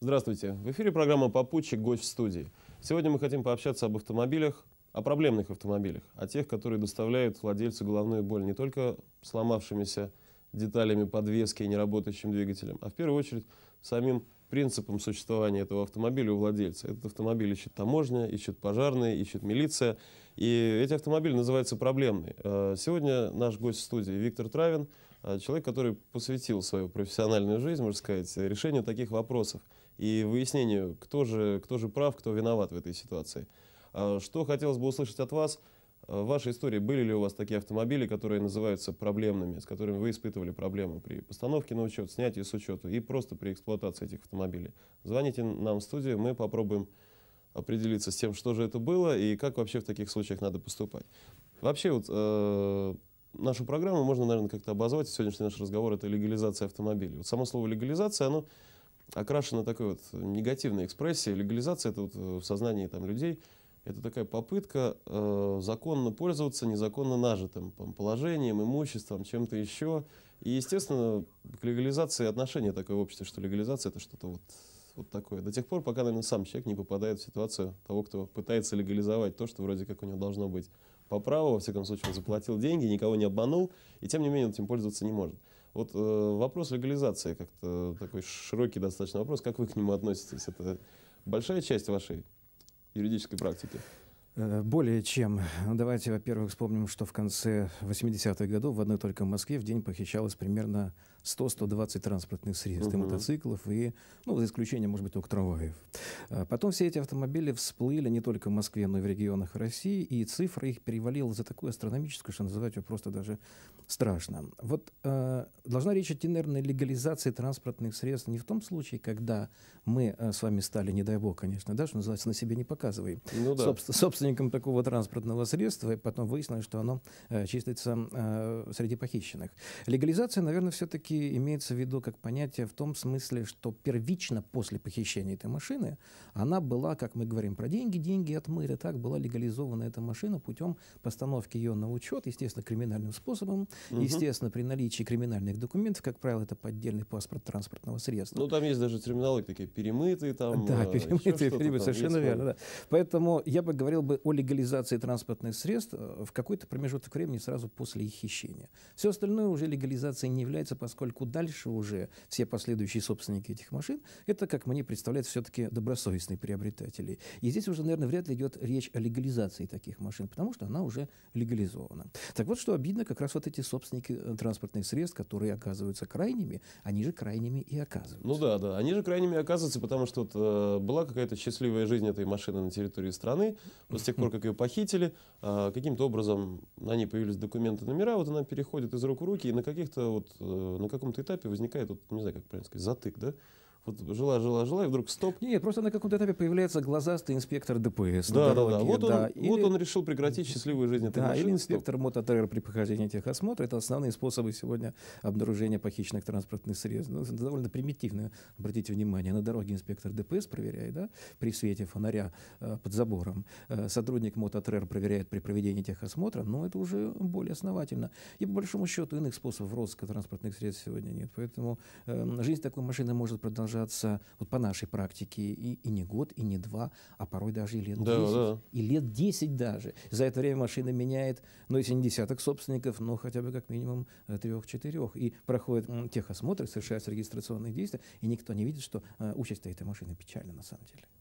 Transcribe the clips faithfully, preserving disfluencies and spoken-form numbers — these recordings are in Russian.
Здравствуйте. В эфире программа «Попутчик», гость в студии. Сегодня мы хотим пообщаться об автомобилях, о проблемных автомобилях, о тех, которые доставляют владельцу головную боль не только сломавшимися деталями подвески и неработающим двигателем, а в первую очередь самим принципом существования этого автомобиля у владельца. Этот автомобиль ищет таможня, ищет пожарные, ищет милиция. И эти автомобили называются проблемные. Сегодня наш гость в студии Виктор Травин, человек, который посвятил свою профессиональную жизнь, можно сказать, решению таких вопросов и выяснению, кто же, кто же прав, кто виноват в этой ситуации. Что хотелось бы услышать от вас? В вашей истории были ли у вас такие автомобили, которые называются проблемными, с которыми вы испытывали проблемы при постановке на учет, снятии с учета и просто при эксплуатации этих автомобилей? Звоните нам в студию, мы попробуем определиться с тем, что же это было и как вообще в таких случаях надо поступать. Вообще, вот, э, нашу программу можно, наверное, как-то обозвать, сегодняшний наш разговор — это легализация автомобилей. Вот само слово «легализация», оно окрашено такой вот негативной экспрессией. Легализация — это вот в сознании там, людей, это такая попытка э, законно пользоваться незаконно нажитым там, положением, имуществом, чем-то еще. И, естественно, к легализации отношение такое в обществе, что легализация — это что-то вот, вот такое. До тех пор, пока, наверное, сам человек не попадает в ситуацию того, кто пытается легализовать то, что вроде как у него должно быть по праву. Во всяком случае, он заплатил деньги, никого не обманул, и тем не менее он этим пользоваться не может. Вот э, вопрос легализации, как-то такой широкий достаточно вопрос. Как вы к нему относитесь? Это большая часть вашей юридической практики? Более чем. Давайте, во-первых, вспомним, что в конце восьмидесятых годов в одной только Москве в день похищалось примерно сто — сто двадцать транспортных средств, uh-huh. и мотоциклов, и, ну, за исключением, может быть, только трамваев. Потом все эти автомобили всплыли не только в Москве, но и в регионах России, и цифра их перевалила за такую астрономическую, что называть ее просто даже страшно. Вот э, должна речь идти, наверное, о легализации транспортных средств не в том случае, когда мы э, с вами стали, не дай бог, конечно, да, что называется, на себе не показываем, ну, да. Собствен, собственником такого транспортного средства, и потом выяснилось, что оно э, числится э, среди похищенных. Легализация, наверное, все-таки имеется в виду как понятие в том смысле, что первично после похищения этой машины она была, как мы говорим про деньги, деньги отмыли, так была легализована эта машина путем постановки ее на учет, естественно, криминальным способом, угу. естественно, при наличии криминальных документов, как правило, это поддельный паспорт транспортного средства. Ну, там есть даже терминалогии такие перемытые, там. Да, перемытые, перемытые, совершенно верно. Да. Поэтому я бы говорил бы о легализации транспортных средств в какой-то промежуток времени сразу после их хищения. Все остальное уже легализацией не является, поскольку Поскольку дальше уже все последующие собственники этих машин, это, как мне представляется, все-таки добросовестные приобретатели. И здесь уже, наверное, вряд ли идет речь о легализации таких машин, потому что она уже легализована. Так вот, что обидно, как раз вот эти собственники транспортных средств, которые оказываются крайними, они же крайними и оказываются. Ну да, да, они же крайними оказываются, потому что вот, э, была какая-то счастливая жизнь этой машины на территории страны, вот с тех пор, как ее похитили, э, каким-то образом на ней появились документы, номера, вот она переходит из рук в руки, и на каких-то вот, э, на каком-то этапе возникает, вот, не знаю, как правильно сказать, затык, да? Вот жила, жила, жила, и вдруг стоп. Нет, просто на каком-то этапе появляется глазастый инспектор ДПС. Да, да, да. Вот, да. Он, или, вот он решил прекратить счастливую жизнь этой да, машины. Или инспектор мототеррор при прохождении техосмотра. Это основные способы сегодня обнаружения похищенных транспортных средств. Ну, это довольно примитивно. Обратите внимание, на дороге инспектор ДПС проверяет, да, при свете фонаря э, под забором. Э, сотрудник мототеррор проверяет при проведении техосмотра, но это уже более основательно. И по большому счету иных способов розыска транспортных средств сегодня нет. Поэтому э, жизнь такой машины может продолжаться вот по нашей практике и, и не год, и не два, а порой даже и лет да, десять. Да. И лет десять даже. За это время машина меняет, ну, если не десяток собственников, но хотя бы как минимум трех-четырех. И проходит м, техосмотр, совершаются регистрационные действия, и никто не видит, что э, участь этой машины печальна на самом деле.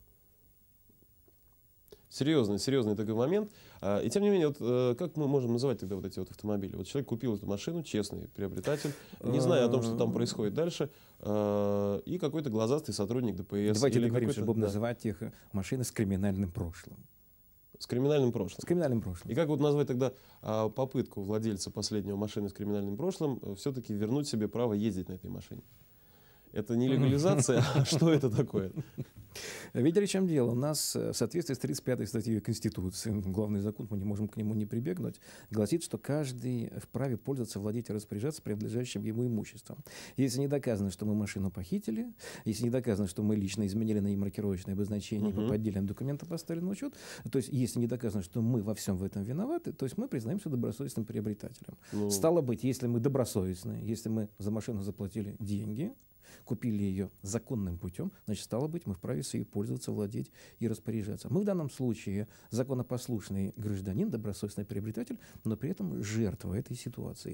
Серьезный, серьезный такой момент. И тем не менее, вот, как мы можем называть тогда вот эти вот автомобили? Вот человек купил эту машину, честный приобретатель, не зная о том, что там происходит дальше, и какой-то глазастый сотрудник ДПС. Давайте договоримся, будем да. называть их машины с криминальным прошлым. С криминальным прошлым. С криминальным прошлым. И как вот назвать тогда попытку владельца последнего машины с криминальным прошлым все-таки вернуть себе право ездить на этой машине? Это не легализация, а что это такое? Видели, в чем дело? У нас в соответствии с тридцать пятой статьей Конституции, главный закон, мы не можем к нему не прибегнуть, гласит, что каждый вправе пользоваться, владеть и распоряжаться принадлежащим ему имуществом. Если не доказано, что мы машину похитили, если не доказано, что мы лично изменили на ней маркировочное обозначение, uh-huh. по поддельным документам поставили на учет, то есть если не доказано, что мы во всем в этом виноваты, то есть мы признаемся добросовестным приобретателем. Uh-huh. Стало быть, если мы добросовестны, если мы за машину заплатили деньги, купили ее законным путем, значит, стало быть, мы вправе с ее пользоваться, владеть и распоряжаться. Мы в данном случае законопослушный гражданин, добросовестный приобретатель, но при этом жертва этой ситуации.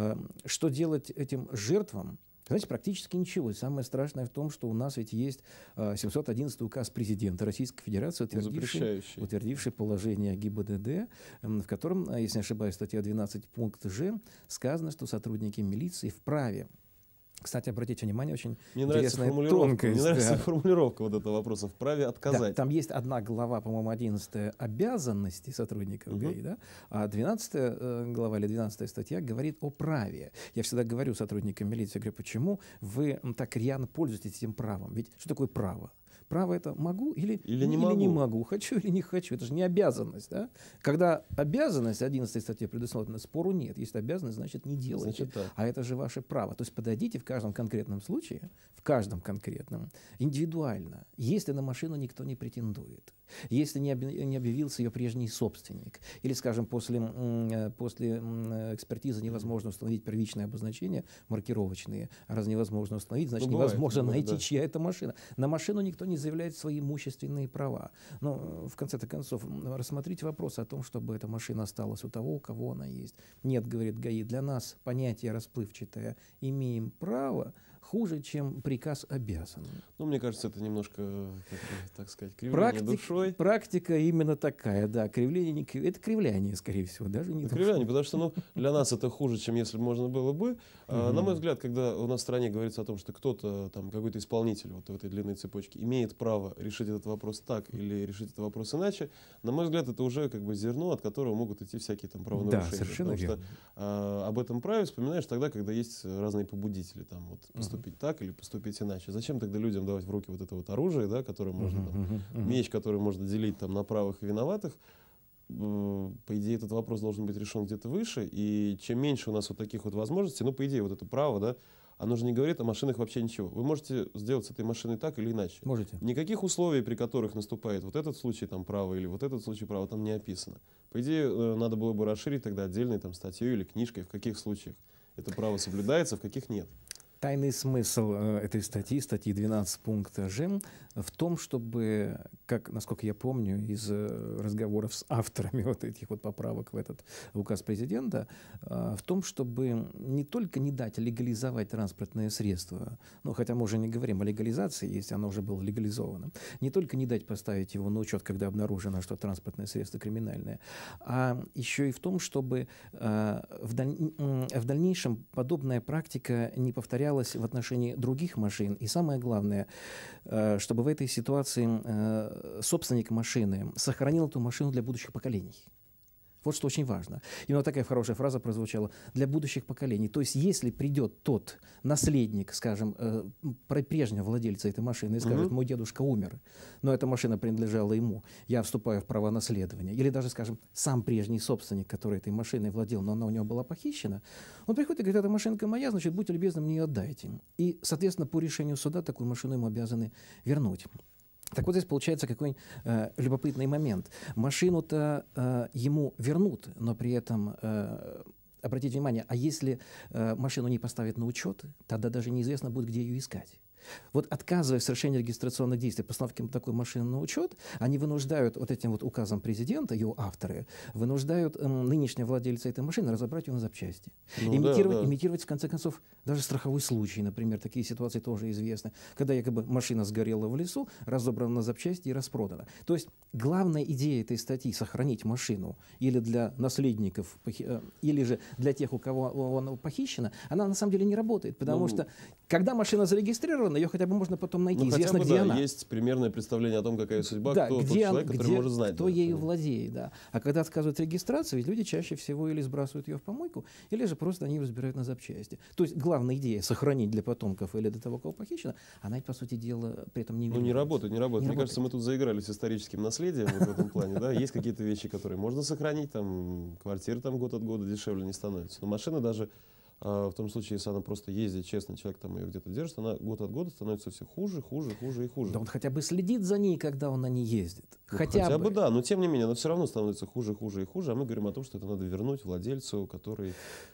Что делать этим жертвам? Знаете, практически ничего. И самое страшное в том, что у нас ведь есть семьсот одиннадцатый указ президента Российской Федерации, утвердивший, утвердивший положение ГИБДД, в котором, если не ошибаюсь, статья двенадцать пункт Ж, сказано, что сотрудники милиции вправе. Кстати, обратите внимание, очень Мне интересная нравится тонкость. Мне нравится да. формулировка вот этого вопроса. Вправе отказать. Да, там есть одна глава, по-моему, одиннадцатая, обязанности сотрудников угу. ГАИ, да? А двенадцатая э, глава или двенадцатая статья говорит о праве. Я всегда говорю сотрудникам милиции, говорю, почему вы так рьяно пользуетесь этим правом? Ведь что такое право? Право это могу или, или, не, или могу. не могу, хочу или не хочу. Это же не обязанность. Да? Когда обязанность, одиннадцатой статье предусмотрена, спору нет. Если обязанность, значит не делайте. Значит, а это же ваше право. То есть подойдите в каждом конкретном случае, в каждом конкретном, индивидуально. Если на машину никто не претендует, если не объявился ее прежний собственник, или, скажем, после, после экспертизы невозможно установить первичное обозначение, маркировочные, а раз невозможно установить, значит, ну, бывает, невозможно бывает, найти, да. чья это машина. На машину никто не заявляет свои имущественные права. Но, в конце-то концов, рассмотрите вопрос о том, чтобы эта машина осталась у того, у кого она есть. Нет, говорит ГАИ, для нас понятие расплывчатое «имеем право» хуже, чем приказ «обязан». Ну, мне кажется, это немножко, как бы, так сказать, кривление Практик, душой. Практика именно такая, да. Кривление, не крив... Это кривляние, скорее всего, даже не это кривляние, потому что ну, для нас это хуже, чем если можно было бы. А, на мой взгляд, когда у нас в стране говорится о том, что кто-то, там, какой-то исполнитель вот в этой длинной цепочке имеет право решить этот вопрос так или решить этот вопрос иначе, на мой взгляд, это уже как бы зерно, от которого могут идти всякие там правонарушения. Да, совершенно потому верно. что а, об этом праве вспоминаешь тогда, когда есть разные побудители, там, вот, поступить uh-huh. так или поступить иначе. Зачем тогда людям давать в руки вот это вот оружие, да, которое можно, uh-huh, там, uh-huh, uh-huh. меч, который можно делить там, на правых и виноватых? По идее, этот вопрос должен быть решен где-то выше, и чем меньше у нас вот таких вот возможностей, ну, по идее, вот это право, да, оно же не говорит о машинах вообще ничего. Вы можете сделать с этой машиной так или иначе. Можете. Никаких условий, при которых наступает вот этот случай там право или вот этот случай право, там не описано. По идее, надо было бы расширить тогда отдельной там статьей или книжкой, в каких случаях это право соблюдается, в каких нет. Тайный смысл э, этой статьи, статьи двенадцать пункта Ж, в том, чтобы, как, насколько я помню, из э, разговоров с авторами вот этих вот поправок в этот указ президента, э, в том, чтобы не только не дать легализовать транспортное средство, ну, хотя мы уже не говорим о легализации, если оно уже было легализовано, не только не дать поставить его на учет, когда обнаружено, что транспортное средство криминальное, а еще и в том, чтобы э, в, даль... в дальнейшем подобная практика не повторялась в отношении других машин. И самое главное, чтобы в этой ситуации собственник машины сохранил эту машину для будущих поколений. Вот что очень важно. Именно такая хорошая фраза прозвучала. Для будущих поколений. То есть, если придет тот наследник, скажем, э, прежнего владельца этой машины и скажет, мой дедушка умер, но эта машина принадлежала ему, я вступаю в право наследования. Или даже, скажем, сам прежний собственник, который этой машиной владел, но она у него была похищена, он приходит и говорит, эта машинка моя, значит, будьте любезны, мне ее отдайте. И, соответственно, по решению суда такую машину ему обязаны вернуть. Так вот здесь получается какой э, любопытный момент. Машину-то э, ему вернут, но при этом, э, обратите внимание, а если э, машину не поставят на учет, тогда даже неизвестно будет, где ее искать. Вот отказывая в совершении регистрационных действий постановки такой машины на учет, они вынуждают вот этим вот указом президента, его авторы, вынуждают э, нынешнего владельца этой машины разобрать ее на запчасти. Ну, имитировать, да, да. имитировать, в конце концов, даже страховой случай, например, такие ситуации тоже известны, когда якобы машина сгорела в лесу, разобрана на запчасти и распродана. То есть главная идея этой статьи — сохранить машину или для наследников, или же для тех, у кого она похищена, она на самом деле не работает, потому ну, что когда машина зарегистрирована, ее хотя бы можно потом найти, ну, известно, бы, где да, она. Есть примерное представление о том, какая судьба, да, кто где, тот человек, где, который может знать. Кто да, ею владеет, да. А когда отказывают регистрации, ведь люди чаще всего или сбрасывают ее в помойку, или же просто они ее разбирают на запчасти. То есть главная идея — сохранить для потомков или для того, кого похищено, она ведь, по сути дела, при этом не Ну, не работает, не работает. Не Мне работает. кажется, мы тут заиграли с историческим наследием вот в этом плане. Да? Есть какие-то вещи, которые можно сохранить, там, квартиры там год от года дешевле не становятся. Но машина даже в том случае, если она просто ездит честно, человек там ее где-то держит, она год от года становится все хуже, хуже, хуже и хуже. Да он хотя бы следит за ней, когда он на ней ездит. Ну, хотя, хотя бы. бы да, но тем не менее, она все равно становится хуже, хуже и хуже, а мы говорим о том, что это надо вернуть владельцу, который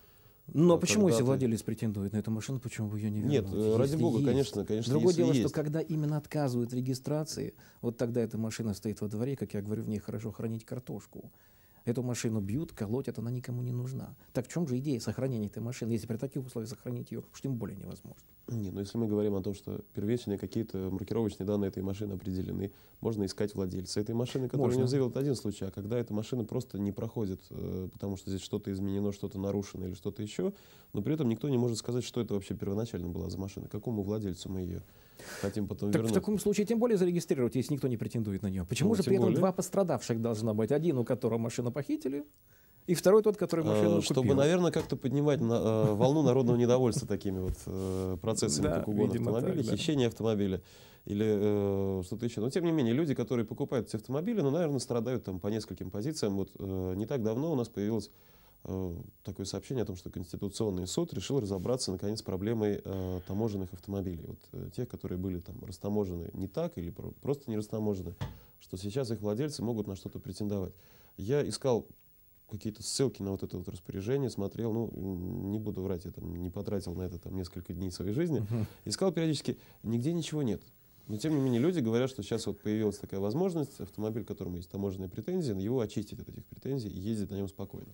Но а почему, если ты... владелец претендует на эту машину, почему бы ее не вернуть? Нет, Если ради бога, есть. конечно, конечно, Другое дело, есть. что когда именно отказывают в регистрации, вот тогда эта машина стоит во дворе, как я говорю, в ней хорошо хранить картошку. Эту машину бьют, колотят, она никому не нужна. Так в чем же идея сохранения этой машины, если при таких условиях сохранить ее уж тем более невозможно? Не, ну если мы говорим о том, что первичные какие-то маркировочные данные этой машины определены, можно искать владельца этой машины, который Можно. не заявил, это один случай. А когда эта машина просто не проходит, э, потому что здесь что-то изменено, что-то нарушено или что-то еще, но при этом никто не может сказать, что это вообще первоначально была за машина, какому владельцу мы ее хотим потом Так вернуть. в таком случае тем более зарегистрировать, если никто не претендует на нее. Почему Ну, же тем при этом более. два пострадавших должно быть? Один, у которого машину похитили, и второй тот, который машину А, чтобы, купил. наверное, как-то поднимать на, э, волну народного недовольства такими вот э, процессами, Да, как угон видимо, автомобиля, так, да. хищение автомобиля или э, что-то еще. Но, тем не менее, люди, которые покупают эти автомобили, ну, наверное, страдают там по нескольким позициям. Вот э, не так давно у нас появилось э, такое сообщение о том, что Конституционный суд решил разобраться, наконец, с проблемой э, таможенных автомобилей. Вот э, тех, которые были там растаможены не так или про- просто не растаможены, что сейчас их владельцы могут на что-то претендовать. Я искал какие-то ссылки на вот это вот распоряжение, смотрел, ну, не буду врать, я там не потратил на это там несколько дней своей жизни, Мгм. искал периодически, нигде ничего нет. Но, тем не менее, люди говорят, что сейчас вот появилась такая возможность, автомобиль, к которому есть таможенные претензии, его очистить от этих претензий и ездить на нем спокойно.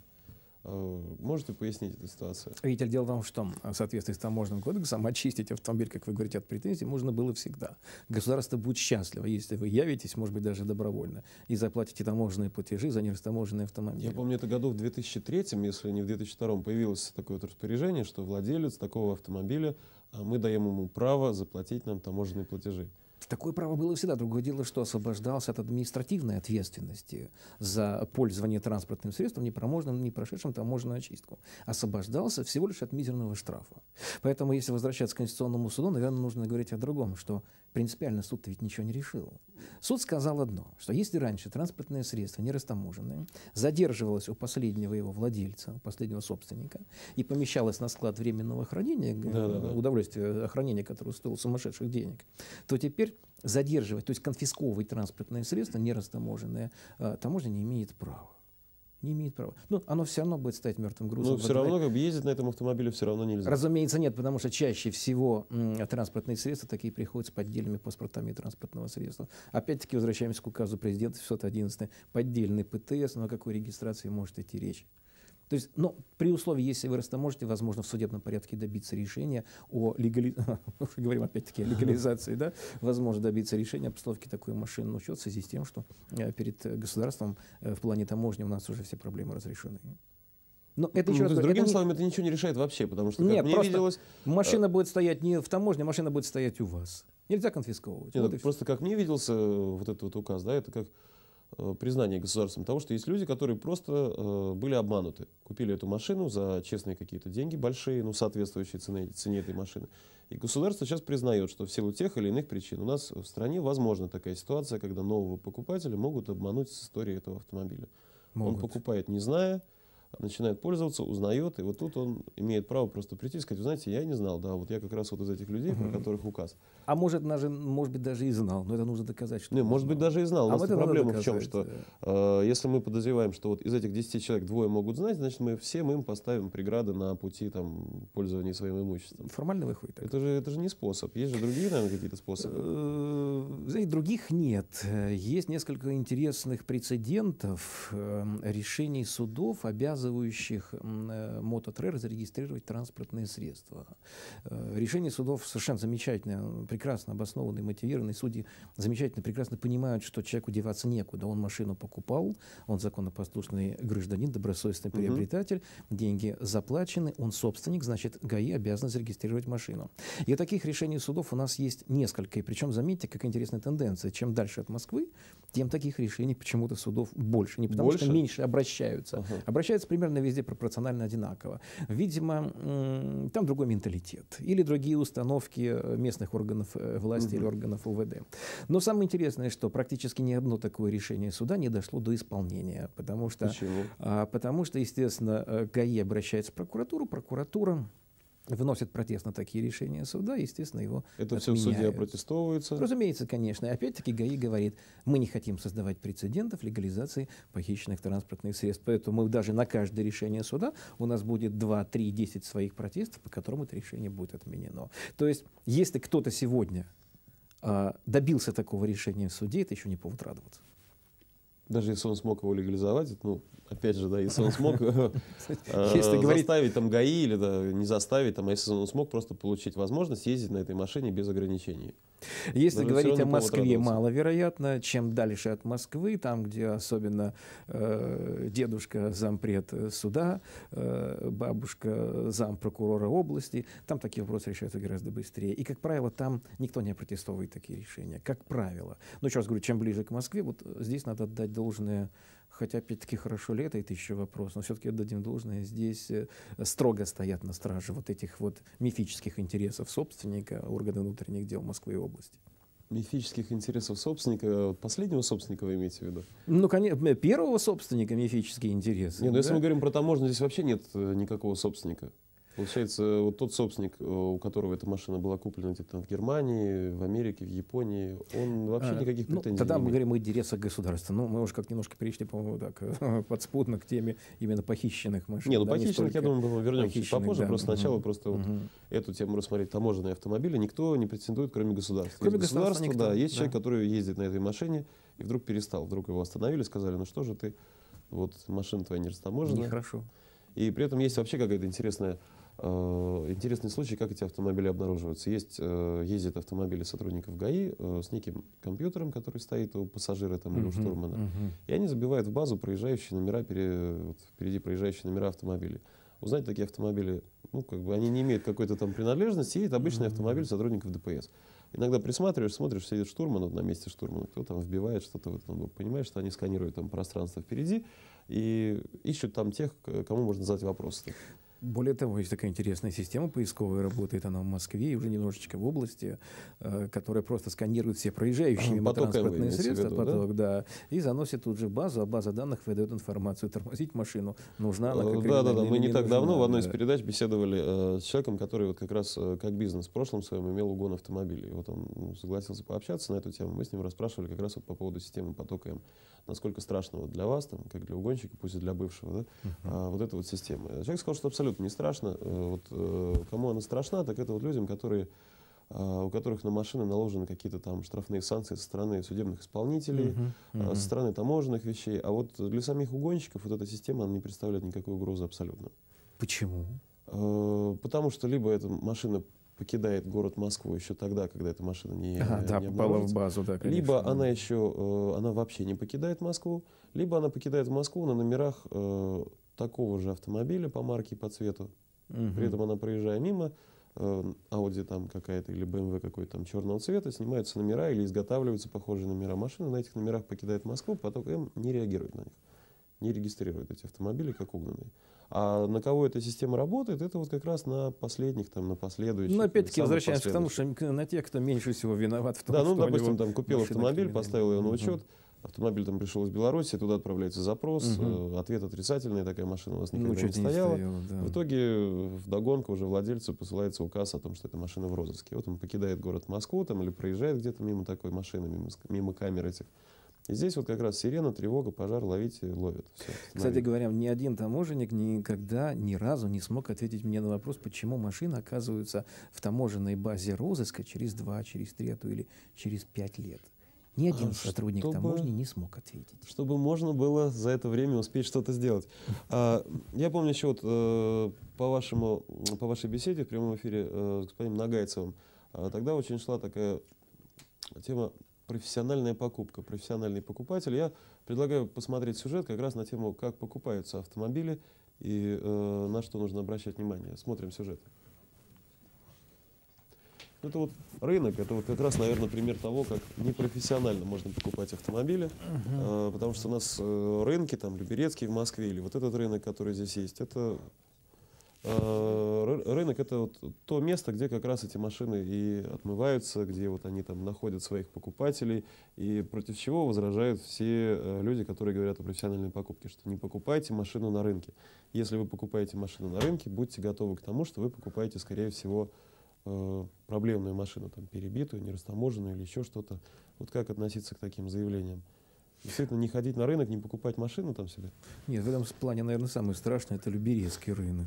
Э, Можете пояснить эту ситуацию? Видите, дело в том, что в соответствии с таможенным кодексом очистить автомобиль, как вы говорите, от претензий можно было всегда. Государство будет счастливо, если вы явитесь, может быть, даже добровольно, и заплатите таможенные платежи за нерастаможенные автомобили. Я помню, это году в две тысячи третьем, если не в две тысячи втором, появилось такое вот распоряжение, что владелец такого автомобиля, а мы даем ему право заплатить нам таможенные платежи. Такое право было всегда. Другое дело, что освобождался от административной ответственности за пользование транспортным средством, не проможным, не прошедшим таможенную очистку. Освобождался всего лишь от мизерного штрафа. Поэтому, если возвращаться к Конституционному суду, наверное, нужно говорить о другом, что принципиально суд ведь ничего не решил. Суд сказал одно, что если раньше транспортное средство не растаможенное задерживалось у последнего его владельца, у последнего собственника, и помещалось на склад временного хранения, Да-да-да. удовольствие хранения, которое стоило сумасшедших денег, то теперь задерживать, то есть конфисковывать транспортное средство нерастаможенное, а, таможня не имеет права. Не имеет права. Но оно все равно будет стоять мертвым грузом. Но во все дворе. равно как бы ездить на этом автомобиле все равно нельзя. Разумеется, нет, потому что чаще всего м, транспортные средства такие приходят с поддельными паспортами транспортного средства. Опять-таки возвращаемся к указу президента шестьсот одиннадцатый. Поддельный ПТС, но о какой регистрации может идти речь? То есть, но при условии, если вы можете, возможно, в судебном порядке добиться решения о легализации, говорим опять-таки о легализации, да, возможно добиться решения об установке такой машины, но в связи с тем, что э, перед э, государством э, в плане таможни у нас уже все проблемы разрешены. Но это, еще Ну, раз то есть, говорю, другими это не- словами, это ничего не решает вообще, потому что, как Нет, мне просто виделось, машина будет стоять не в таможне, машина будет стоять у вас. Нельзя конфисковывать. нет, Вот и всё. просто как мне виделся э, вот этот вот указ, да, это как э, признание государством того, что есть люди, которые просто э, были обмануты, купили эту машину за честные какие-то деньги большие, ну, соответствующие цене, цене этой машины. И государство сейчас признает, что в силу тех или иных причин у нас в стране возможна такая ситуация, когда нового покупателя могут обмануть с историей этого автомобиля. Он Могут. покупает, не зная, начинает пользоваться, узнает, и вот тут он имеет право просто прийти и сказать: вы знаете, я не знал, да, вот я как раз вот из этих людей, про которых указ. А может, даже, может быть, даже и знал, но это нужно доказать, что Не, он может быть, знал. даже и знал. У А нас вот это надо проблема в чем, доказать, что да. э, если мы подозреваем, что вот из этих десяти человек двое могут знать, значит, мы всем им поставим преграды на пути там, пользования своим имуществом. Формально выходит так. Это же, это же не способ. Есть же другие, наверное, какие-то способы. Э, знаете, других нет. Э, Есть несколько интересных прецедентов э, решений судов, обязывающих м, э, мототрейдер зарегистрировать транспортные средства. Э, Решения судов совершенно замечательные, прекрасно обоснованные, мотивированные. Судьи замечательно, прекрасно понимают, что человеку деваться некуда. Он машину покупал, он законопослушный гражданин, добросовестный Мгм. приобретатель, деньги заплачены, он собственник, значит, ГАИ обязан зарегистрировать машину. И таких решений судов у нас есть несколько. И причем, заметьте, какая интересная тенденция. Чем дальше от Москвы, тем таких решений почему-то судов больше. Не потому Больше? что меньше обращаются. Ага. Обращаются примерно везде пропорционально одинаково. Видимо, м, там другой менталитет. Или другие установки э, местных органов э, власти или Мгм. органов УВД. Но самое интересное, что практически ни одно такое решение суда не дошло до исполнения. Потому что, Почему? а, потому что естественно, э, ГАИ обращается в прокуратуру, прокуратура вносит протест на такие решения суда, естественно, его Это отменяют. все в суде опротестовывается? Разумеется, конечно. И опять-таки ГАИ говорит, мы не хотим создавать прецедентов легализации похищенных транспортных средств. Поэтому мы даже на каждое решение суда у нас будет два, три, десять своих протестов, по которым это решение будет отменено. То есть, если кто-то сегодня а, добился такого решения в суде, это еще не повод радоваться. Даже если он смог его легализовать, ну, опять же, да, если он смог Если говорить- заставить там ГАИ или да, не заставить, там, а если он смог просто получить возможность ездить на этой машине без ограничений. Если Даже говорить всё о равно повод Москве, радоваться. маловероятно. Чем дальше от Москвы, там, где особенно э, дедушка зампред суда, э, бабушка зампрокурора области, там такие вопросы решаются гораздо быстрее. И, как правило, там никто не опротестовывает такие решения. Как правило. Но еще раз говорю, чем ближе к Москве, вот здесь надо отдать должное. Хотя, опять-таки, хорошо ли это, это еще вопрос. Но все-таки отдадим должное. Здесь э, строго стоят на страже вот этих вот мифических интересов собственника, органы внутренних дел Москвы и области. Мифических интересов собственника, последнего собственника вы имеете в виду? Ну, конечно, первого собственника мифические интересы. Не, ну да? если мы говорим про таможню, здесь вообще нет э, никакого собственника. Получается, вот тот собственник, э, у которого эта машина была куплена где-то там в Германии, в Америке, в Японии, он вообще А, никаких ну, претензий тогда не мы имеет. говорим о интересах государства. Ну, мы уже как немножко перешли, по-моему, так, подспудно к теме именно похищенных машин. Не, ну да, похищенных, я столько думаю, мы вернемся чуть похищенных, попозже. да. Просто сначала Мгм. просто вот Мгм. эту тему рассмотреть. Таможенные автомобили никто не претендует, кроме государства. Кроме Есть государства государство, никто, да, есть да. человек, который ездит на этой машине и вдруг перестал. Вдруг его остановили, сказали, ну что же ты, вот машина твоя не растаможенная. Нехорошо. И при этом есть вообще какая-то интересная, э, интересный случай, как эти автомобили обнаруживаются. Есть, э, ездят автомобили сотрудников ГАИ э, с неким компьютером, который стоит у пассажира там, или у Мгм, штурмана. мгм. И они забивают в базу проезжающие номера, пере- вот впереди проезжающие номера автомобилей. Узнать такие автомобили, ну, как бы они не имеют какой-то там принадлежности, едет обычный Мгм. автомобиль сотрудников ДПС. Иногда присматриваешь, смотришь, сидит штурман вот на месте штурмана, кто там вбивает что-то в этом, понимаешь, что они сканируют там пространство впереди и ищут там тех, к- кому можно задать вопросы. Более того, есть такая интересная система поисковая, работает она в Москве и уже немножечко в области, э, которая просто сканирует все проезжающие мимо Потоком вы транспортные имеете в средства, виду, да? поток, да, и заносит тут же в базу, а база данных выдает информацию, тормозить машину, нужна она, как Да, да, да. или Мы не так нужна, давно в одной из да. передач беседовали э, с человеком, который вот как раз э, как бизнес в прошлом своем имел угон автомобилей. Вот он ну, согласился пообщаться на эту тему. Мы с ним расспрашивали как раз вот по поводу системы потока М. Насколько страшно вот для вас, там, как для угонщика, пусть и для бывшего, да, а, вот эта вот система. Человек сказал, что абсолютно не страшно. Э, Вот, э, кому она страшна, так это вот людям, которые, а, у которых на машины наложены какие-то там штрафные санкции со стороны судебных исполнителей, Мгм, а, мгм. со стороны таможенных вещей. А вот для самих угонщиков вот эта система она не представляет никакой угрозы абсолютно. Почему? Э, Потому что либо эта машина покидает город Москву еще тогда, когда эта машина не, Ага, да, не попала в обнаружится. базу, да, конечно. Либо она еще, э, она вообще не покидает Москву, либо она покидает Москву на номерах э, такого же автомобиля по марке и по цвету. Мгм. При этом она, проезжая мимо, э, Audi там какая-то или бэ эм вэ какой-то там черного цвета, снимаются номера или изготавливаются похожие номера машины, на этих номерах покидает Москву, поток М не реагирует на них, не регистрирует эти автомобили как угнанные. А на кого эта система работает, это вот как раз на последних, там, на последующих. Ну, опять-таки, самых возвращаемся к тому, последующих. что на тех, кто меньше всего виноват в том, Да, ну, что у допустим, него там купил машина автомобиль, криминальная. поставил его на Мгм. учет, автомобиль там пришел из Беларуси, туда отправляется запрос, Мгм. э, ответ отрицательный, такая машина у вас никогда Ну, не чуть не стояла. стояла, да. В итоге вдогонку уже владельцу посылается указ о том, что эта машина в розыске. Вот он покидает город Москву там, или проезжает где-то мимо такой машины, мимо, ск- мимо камер этих. И здесь вот как раз сирена, тревога, пожар, ловите, ловят. Всё, Кстати остановили. говоря, ни один таможенник никогда, ни разу не смог ответить мне на вопрос, почему машины оказываются в таможенной базе розыска через два, через три, а то или через пять лет. Ни один А сотрудник чтобы- таможни не смог ответить. Чтобы можно было за это время успеть что-то сделать. А, я помню еще вот э, по, вашему, по вашей беседе в прямом эфире э, с господином Нагайцевым, а, тогда очень шла такая тема профессиональная покупка, профессиональный покупатель. Я предлагаю посмотреть сюжет как раз на тему, как покупаются автомобили и э, на что нужно обращать внимание. Смотрим сюжет. Это вот рынок, это вот как раз, наверное, пример того, как непрофессионально можно покупать автомобили, э, потому что у нас э, рынки, там, Люберецкий в Москве, или вот этот рынок, который здесь есть, это э, рынок — это вот то место, где как раз эти машины и отмываются, где вот они там находят своих покупателей, и против чего возражают все э, люди, которые говорят о профессиональной покупке, что не покупайте машину на рынке. Если вы покупаете машину на рынке, будьте готовы к тому, что вы покупаете, скорее всего, э, проблемную машину, там, перебитую, нерастаможенную или еще что-то. Вот как относиться к таким заявлениям? Действительно, не ходить на рынок, не покупать машину там себе? Нет, в этом плане, наверное, самое страшное — это Люберецкий рынок.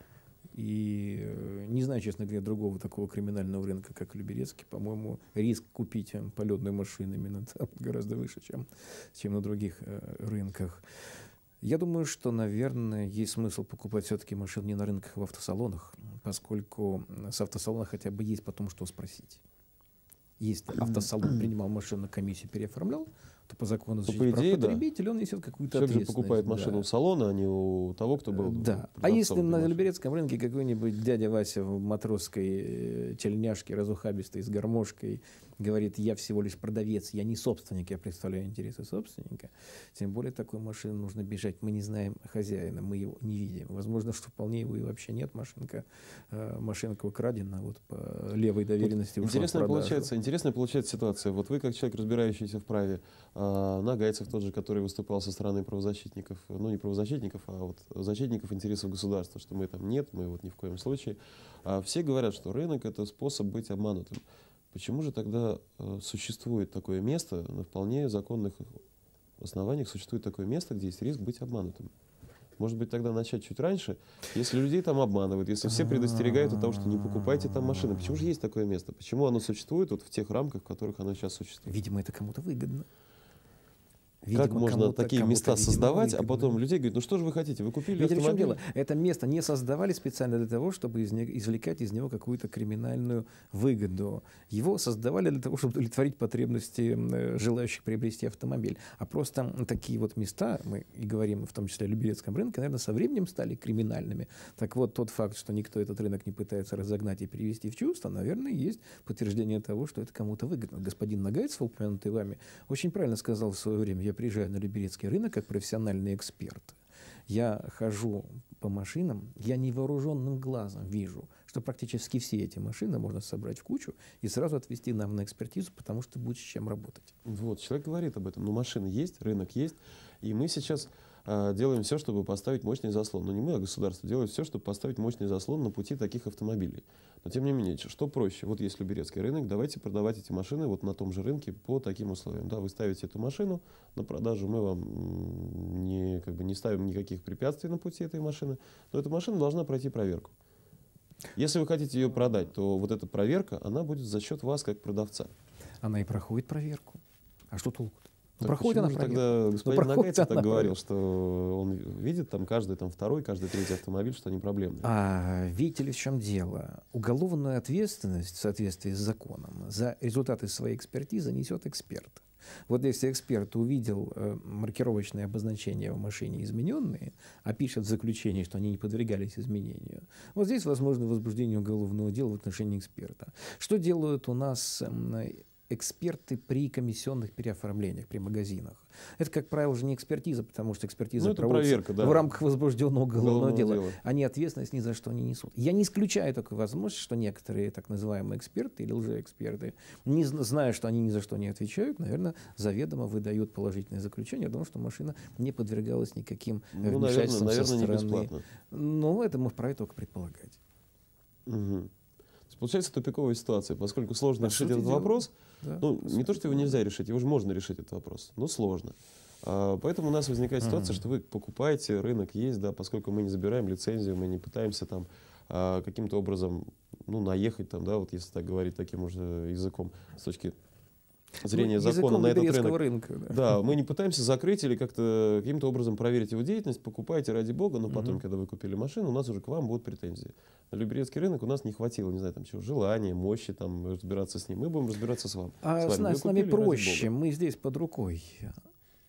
И э, не знаю, честно говоря, другого такого криминального рынка, как Люберецкий. По-моему, риск купить э, полетную машину именно там гораздо выше, чем, чем на других э, рынках. Я думаю, что, наверное, есть смысл покупать все-таки машины не на рынках, а в автосалонах, поскольку с автосалона хотя бы есть потом что спросить. Если автосалон принимал машину на комиссию, переоформлял, то по закону защиты прав потребителя он несет какую-то ответственность. Человек же покупает машину да. у салона, а не у того, кто был. Да. А если на Люберецком рынке какой-нибудь дядя Вася в матросской тельняшке, разухабистой, с гармошкой, говорит: я всего лишь продавец, я не собственник, я представляю интересы собственника, тем более такой машины нужно бежать. Мы не знаем хозяина, мы его не видим. Возможно, что вполне его и вообще нет. Машинка, машинка украдена вот по левой доверенности. Интересная получается, интересная получается ситуация. Вот вы, как человек, разбирающийся в праве, Нагайцев тот же, который выступал со стороны правозащитников, ну не правозащитников, а вот защитников интересов государства, что мы там нет, мы вот ни в коем случае. А все говорят, что рынок — это способ быть обманутым. Почему же тогда э, существует такое место, на вполне законных основаниях существует такое место, где есть риск быть обманутым? Может быть, тогда начать чуть раньше, если людей там обманывают, если все предостерегают от того, что не покупайте там машины. Почему же есть такое место? Почему оно существует вот в тех рамках, в которых оно сейчас существует? Видимо, это кому-то выгодно. Видимо, как можно такие места создавать, а потом людей говорят: ну что же вы хотите, вы купили Видите, автомобиль? в чем дело? Это место не создавали специально для того, чтобы из не, извлекать из него какую-то криминальную выгоду. Его создавали для того, чтобы удовлетворить потребности э, желающих приобрести автомобиль. А просто такие вот места, мы и говорим в том числе о Люберецком рынке, наверное, со временем стали криминальными. Так вот, тот факт, что никто этот рынок не пытается разогнать и привести в чувство, наверное, есть подтверждение того, что это кому-то выгодно. Господин Нагайцев, упомянутый вами, очень правильно сказал в свое время: я приезжаю на Люберецкий рынок как профессиональный эксперт. Я хожу по машинам, я невооруженным глазом вижу, что практически все эти машины можно собрать в кучу и сразу отвезти нам на экспертизу, потому что будет с чем работать. Вот, человек говорит об этом. Но машины есть, рынок есть, и мы сейчас э, делаем все, чтобы поставить мощный заслон. Но не мы, а государство делает все, чтобы поставить мощный заслон на пути таких автомобилей. Но тем не менее, что проще? Вот есть Люберецкий рынок, давайте продавать эти машины вот на том же рынке по таким условиям. Да, вы ставите эту машину на продажу, мы вам не, как бы не ставим никаких препятствий на пути этой машины, но эта машина должна пройти проверку. Если вы хотите ее продать, то вот эта проверка, она будет за счет вас как продавца. Она и проходит проверку. А что толку-то? Так проходит она проверку. Тогда господин Нагайцев так говорил, что он видит там каждый там, второй, каждый третий автомобиль, что они проблемные. А видите ли, в чем дело? Уголовную ответственность в соответствии с законом за результаты своей экспертизы несет эксперт. Вот если эксперт увидел э, маркировочные обозначения в машине измененные, а пишет в заключении, что они не подвергались изменению, вот здесь возможно возбуждение уголовного дела в отношении эксперта. Что делают у нас э, эксперты при комиссионных переоформлениях, при магазинах? Это, как правило, уже не экспертиза, потому что экспертиза ну, проводится проверка, да. в рамках возбужденного уголовного, уголовного дела. дела. Они ответственность ни за что не несут. Я не исключаю такой возможности, что некоторые так называемые эксперты или лжеэксперты, не зная, что они ни за что не отвечают, наверное, заведомо выдают положительное заключение о том, что машина не подвергалась никаким ну, вмешательствам наверное, со наверное, стороны. Не бесплатно. Ну, это мы вправе только предполагать. Угу. Получается тупиковая ситуация, поскольку сложно а решить этот делать? вопрос. Да, ну, не то, что его нельзя решить, его же можно решить, этот вопрос, но сложно. А, поэтому у нас возникает ситуация, uh-huh. что вы покупаете, рынок есть, да, поскольку мы не забираем лицензию, мы не пытаемся там а, каким-то образом ну, наехать, там, да, вот если так говорить таким уже языком, с точки зрения ну, закона на этот рынок. Рынка, да. да, мы не пытаемся закрыть или как-то каким-то образом проверить его деятельность, покупайте ради бога, но потом, uh-huh. когда вы купили машину, у нас уже к вам будут претензии. На Люберецкий рынок у нас не хватило, не знаю, там чего, желания, мощи, там, разбираться с ним. Мы будем разбираться с вами. А с, с, с нами проще, мы здесь под рукой.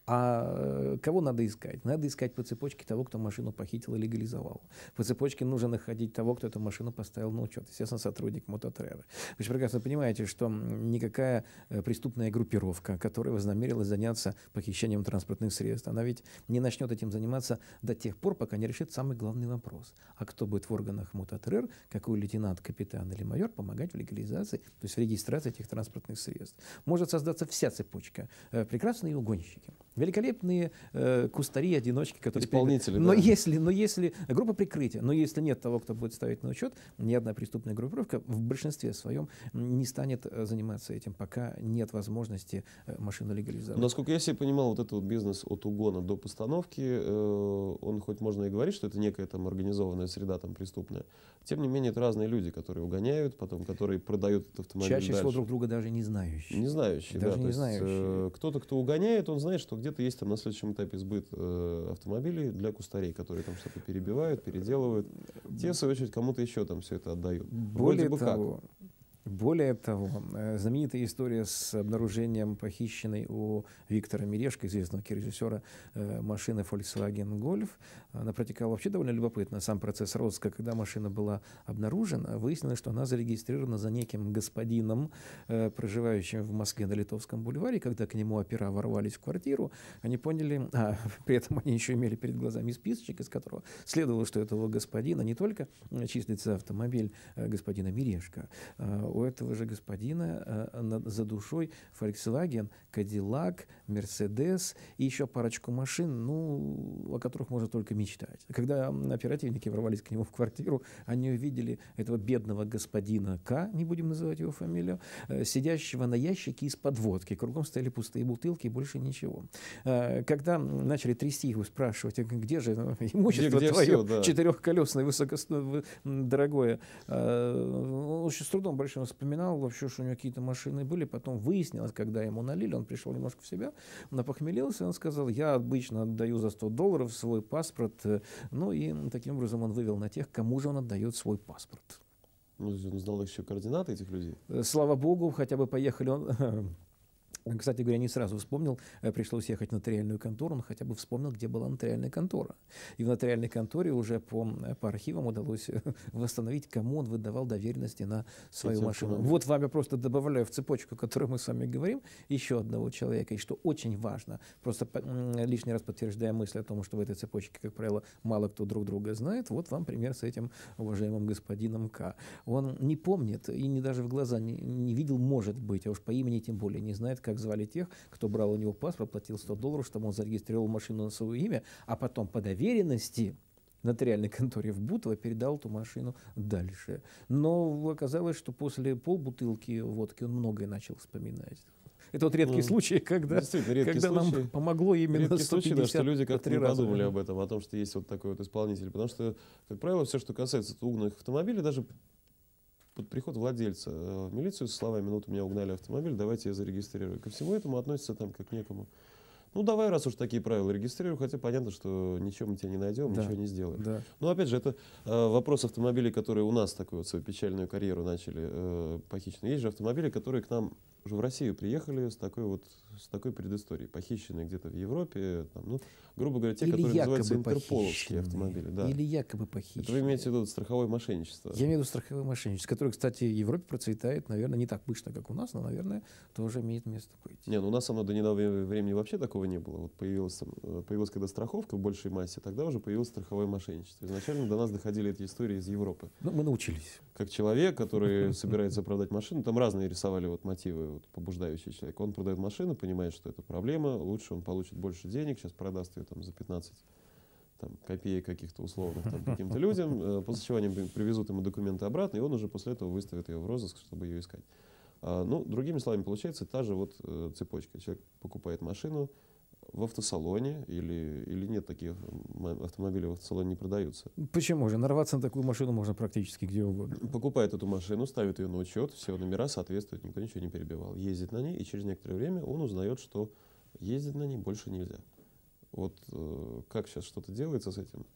А кого надо искать? Надо искать по цепочке того, кто машину похитил и легализовал. По цепочке нужно находить того, кто эту машину поставил на учет. Естественно, сотрудник мототрейдера. Вы же прекрасно понимаете, что никакая преступная группировка, которая вознамерилась заняться похищением транспортных средств, она ведь не начнет этим заниматься до тех пор, пока не решит самый главный вопрос. А кто будет в органах мототрейдера, какой лейтенант, капитан или майор, помогать в легализации, то есть в регистрации этих транспортных средств? Может создаться вся цепочка. Прекрасные угонщики. Великолепные э, кустари, одиночки, которые... Исполнители, но да. Если, но если... Группа прикрытия. Но если нет того, кто будет ставить на учет, ни одна преступная группировка в большинстве своем не станет заниматься этим, пока нет возможности машину легализовать. Насколько я себе понимал, вот этот вот бизнес от угона до постановки, э, он хоть можно и говорить, что это некая там организованная среда там преступная, тем не менее это разные люди, которые угоняют, потом которые продают этот автомобиль Чаще дальше. всего друг друга даже не знающие. Не знающие, даже да. Не то есть, знающие. э, кто-то, кто угоняет, он знает, что где-то есть там на следующем этапе сбыт э, автомобилей для кустарей, которые там что-то перебивают, переделывают. Те, в свою очередь, кому-то еще там все это отдают. Более Вроде бы того, как. Более того, знаменитая история с обнаружением похищенной у Виктора Мирешко, известного режиссера, машины Volkswagen Golf, она протекала вообще довольно любопытно. Сам процесс розыска, когда машина была обнаружена, выяснилось, что она зарегистрирована за неким господином, проживающим в Москве на Литовском бульваре. Когда к нему опера ворвались в квартиру, они поняли, а при этом они еще имели перед глазами списочек, из которого следовало, что этого господина не только числится автомобиль господина Мирешко, у этого же господина э, за душой Volkswagen, Cadillac, Mercedes и еще парочку машин, ну, о которых можно только мечтать. Когда оперативники ворвались к нему в квартиру, они увидели этого бедного господина К, не будем называть его фамилию, э, сидящего на ящике из-под водки. Кругом стояли пустые бутылки и больше ничего. Э, когда начали трясти его, спрашивать, где же имущество где, где твое, все, да. четырехколесное, высокодорогое, э, он с трудом большим вспоминал вообще, что у него какие-то машины были. Потом выяснилось, когда ему налили, он пришел немножко в себя, напохмелился, он сказал, я обычно отдаю за сто долларов свой паспорт. Ну и таким образом он вывел на тех, кому же он отдает свой паспорт. Ну, он знал еще координаты этих людей. Слава богу, хотя бы поехали он... Кстати говоря, не сразу вспомнил, пришлось ехать в нотариальную контору, он хотя бы вспомнил, где была нотариальная контора. И в нотариальной конторе уже по, по архивам удалось восстановить, кому он выдавал доверенности на свою Этим машину. автомобилем. Вот вам я просто добавляю в цепочку, о которой мы с вами говорим, еще одного человека. И что очень важно, просто лишний раз подтверждая мысль о том, что в этой цепочке, как правило, мало кто друг друга знает, вот вам пример с этим уважаемым господином К. Он не помнит и не даже в глаза не, не видел, может быть, а уж по имени тем более не знает, как звали тех, кто брал у него паспорт, платил сто долларов, чтобы он зарегистрировал машину на свое имя, а потом по доверенности нотариальной конторе в Бутово передал эту машину дальше. Но оказалось, что после полбутылки водки он многое начал вспоминать. Это вот редкий Ну, случай, когда, когда нам случай. помогло именно Редкий случай, да, что люди как-то не раза. подумали об этом, о том, что есть вот такой вот исполнитель. Потому что, как правило, все, что касается угнанных автомобилей, даже под приход владельца в милицию со словами, ну, вот у меня угнали автомобиль, давайте я зарегистрирую. Ко всему этому относится там как к некому. Ну, давай, раз уж такие правила, регистрирую, хотя понятно, что ничего мы тебя не найдем, да, ничего не сделаем. Да. Но, опять же, это э, вопрос автомобилей, которые у нас такую вот свою печальную карьеру начали э, похищены. Есть же автомобили, которые к нам уже в Россию приехали с такой вот, с такой предысторией, похищенные где-то в Европе, там, ну, грубо говоря, те, Или которые называются интерполовские похищенные. автомобили. Да. Или якобы похищенные. Это вы имеете в виду страховое мошенничество? Я имею в виду страховое мошенничество, которое, кстати, в Европе процветает, наверное, не так пышно, как у нас, но, наверное, тоже имеет место быть. Не, ну у нас оно до недавнего времени вообще такого не было. Вот появилась, появилась когда страховка в большей массе, тогда уже появилось страховое мошенничество. Изначально до нас доходили эти истории из Европы. Ну, мы научились. Как человек, который собирается продать машину, там разные рисовали вот мотивы, вот, побуждающие человека. Он продает машину, понимает, что это проблема, лучше он получит больше денег, сейчас продаст ее там за пятнадцать там, копеек каких-то условных там, каким-то людям, после чего они привезут ему документы обратно, и он уже после этого выставит ее в розыск, чтобы ее искать. А, ну, другими словами, получается та же вот э, цепочка. Человек покупает машину в автосалоне, или, или нет, таких автомобилей в автосалоне не продаются. Почему же? Нарваться на такую машину можно практически где угодно. Покупает эту машину, ставит ее на учет, все номера соответствуют, никто ничего не перебивал. Ездит на ней, и через некоторое время он узнает, что ездить на ней больше нельзя. Вот э, как сейчас что-то делается с этим?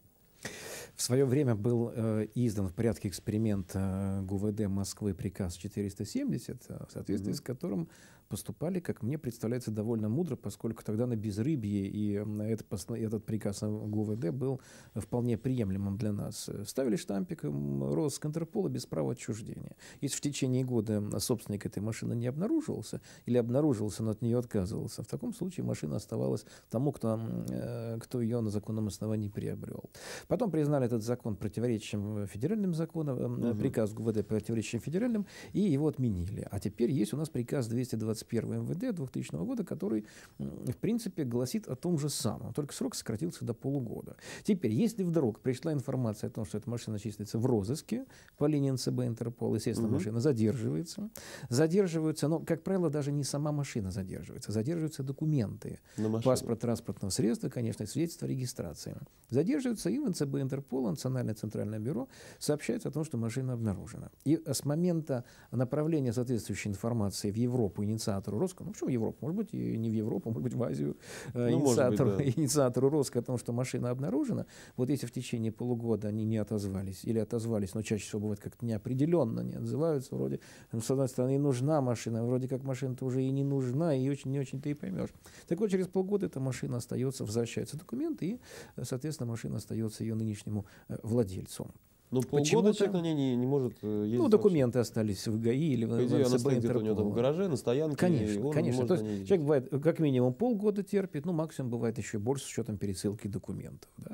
В свое время был э, издан в порядке эксперимента ГУВД Москвы приказ четыреста семьдесят, в соответствии mm-hmm. с которым поступали, как мне представляется, довольно мудро, поскольку тогда на безрыбье и этот, этот приказ ГУВД был вполне приемлемым для нас. Ставили штампик Росконтрпола без права отчуждения. Если в течение года собственник этой машины не обнаруживался или обнаруживался, но от нее отказывался, в таком случае машина оставалась тому, кто, кто ее на законном основании приобрел. Потом признали этот закон противоречащим федеральным законам, угу. приказ ГУВД противоречащим федеральным, и его отменили. А теперь есть у нас приказ двести двадцать первый эм вэ дэ двухтысячного года, который, в принципе, гласит о том же самом, только срок сократился до полугода. Теперь, если вдруг пришла информация о том, что эта машина числится в розыске по линии эн цэ бэ Интерпола, естественно, угу. машина задерживается. Задерживаются, но, как правило, даже не сама машина задерживается, задерживаются документы. Паспорт транспортного средства, конечно, свидетельство о регистрации. Задерживаются, и в эн цэ бэ Интерпола, Национальное центральное бюро, сообщается о том, что машина обнаружена. И с момента направления соответствующей информации в Европу инициатору Роска, ну почему в Европу? Может быть, и не в Европу, может быть, в Азию, ну, инициатору, быть, да. инициатору Роска о том, что машина обнаружена. Вот если в течение полугода они не отозвались, или отозвались, но чаще всего бывает как-то неопределенно, не отзываются, вроде, с одной стороны, и нужна машина, вроде как машина-то уже и не нужна, и очень не очень ты и поймешь. Так вот, через полгода эта машина остается, возвращаются документы, и, соответственно, машина остается ее нынешнему владельцу. Ну, полгода человек на ней не, не может ездить. Ну, документы вообще остались в ГАИ или в эн цэ бэ она стоит где-то у него там в гараже, на стоянке. Конечно, он конечно. То есть человек бывает как минимум полгода терпит, ну, максимум бывает еще больше с учетом пересылки документов. Да?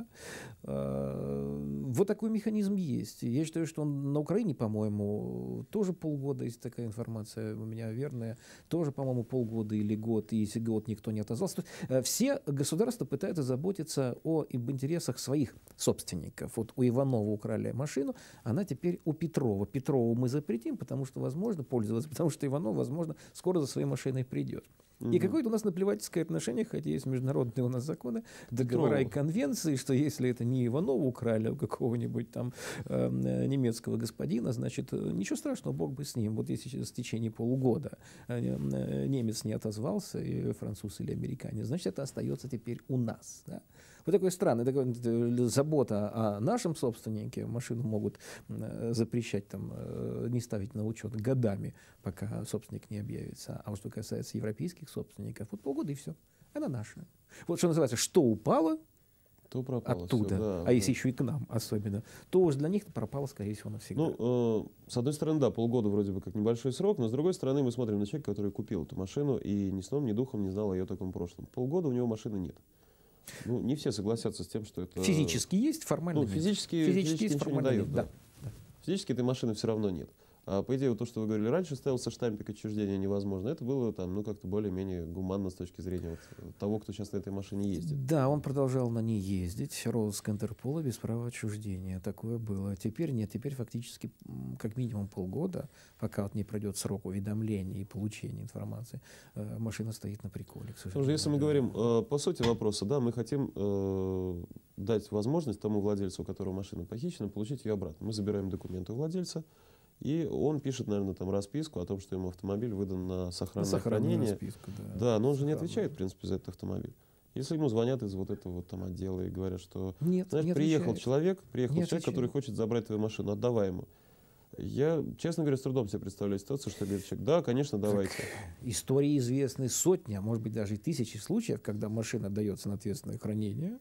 Вот такой механизм есть. Я считаю, что он на Украине, по-моему, тоже полгода, если такая информация у меня верная, тоже, по-моему, полгода или год, и если год никто не отозвался. Все государства пытаются заботиться о, об интересах своих собственников. Вот у Иванова украли машину, машину, она теперь у Петрова. Петрову мы запретим, потому что возможно пользоваться, потому что Иванов, возможно, скоро за своей машиной придет. Угу. И какое-то у нас наплевательское отношение, хотя есть международные у нас законы, договора Петрова. И конвенции, что если это не Иванова украли, а у какого-нибудь там э, немецкого господина, значит, ничего страшного, Бог бы с ним. Вот если в течение полугода э, немец не отозвался, и француз или американец, значит, это остается теперь у нас. Да? Вот такой странный, такой, забота о нашем собственнике. Машину могут э, запрещать, там, э, не ставить на учет годами, пока собственник не объявится. А вот что касается европейских собственников, вот полгода и все. Она наша. Вот что называется, что упало, то пропало оттуда, все, да, а да. если еще и к нам особенно, то уж для них пропало, скорее всего, навсегда. Ну, э, с одной стороны, да, полгода вроде бы как небольшой срок, но с другой стороны мы смотрим на человека, который купил эту машину и ни сном, ни духом не знал о ее таком прошлом. Полгода у него машины нет. Ну, не все согласятся с тем, что это... Физически есть, формально ну, нет. Физически, физически, физически есть, ничего формально не дают. нет. Да. Да. Да. Физически этой машины все равно нет. А по идее, вот то, что вы говорили раньше, ставился штампик отчуждения невозможно. Это было там, ну, как-то более-менее гуманно с точки зрения вот того, кто сейчас на этой машине ездит. Да, он продолжал на ней ездить. Розыск Интерпола без права отчуждения. Такое было. Теперь нет. Теперь фактически как минимум полгода, пока вот не пройдет срок уведомления и получения информации, машина стоит на приколе. Слушай, если мы говорим э, по сути вопроса, да, мы хотим э, дать возможность тому владельцу, у которого машина похищена, получить ее обратно. Мы забираем документы у владельца, и он пишет, наверное, там расписку о том, что ему автомобиль выдан на сохранное на хранение. Расписку, да. Да, но он же не отвечает, в принципе, за этот автомобиль. Если ему звонят из вот этого вот там отдела и говорят, что нет, знаешь, не приехал отвечает. человек, приехал не человек, который хочет забрать твою машину, отдавай ему. Я, честно говоря, с трудом себе представляю ситуацию, что говорит человек, да, конечно, давайте. Так, истории известны сотни, а может быть даже и тысячи случаев, когда машина дается на ответственное хранение,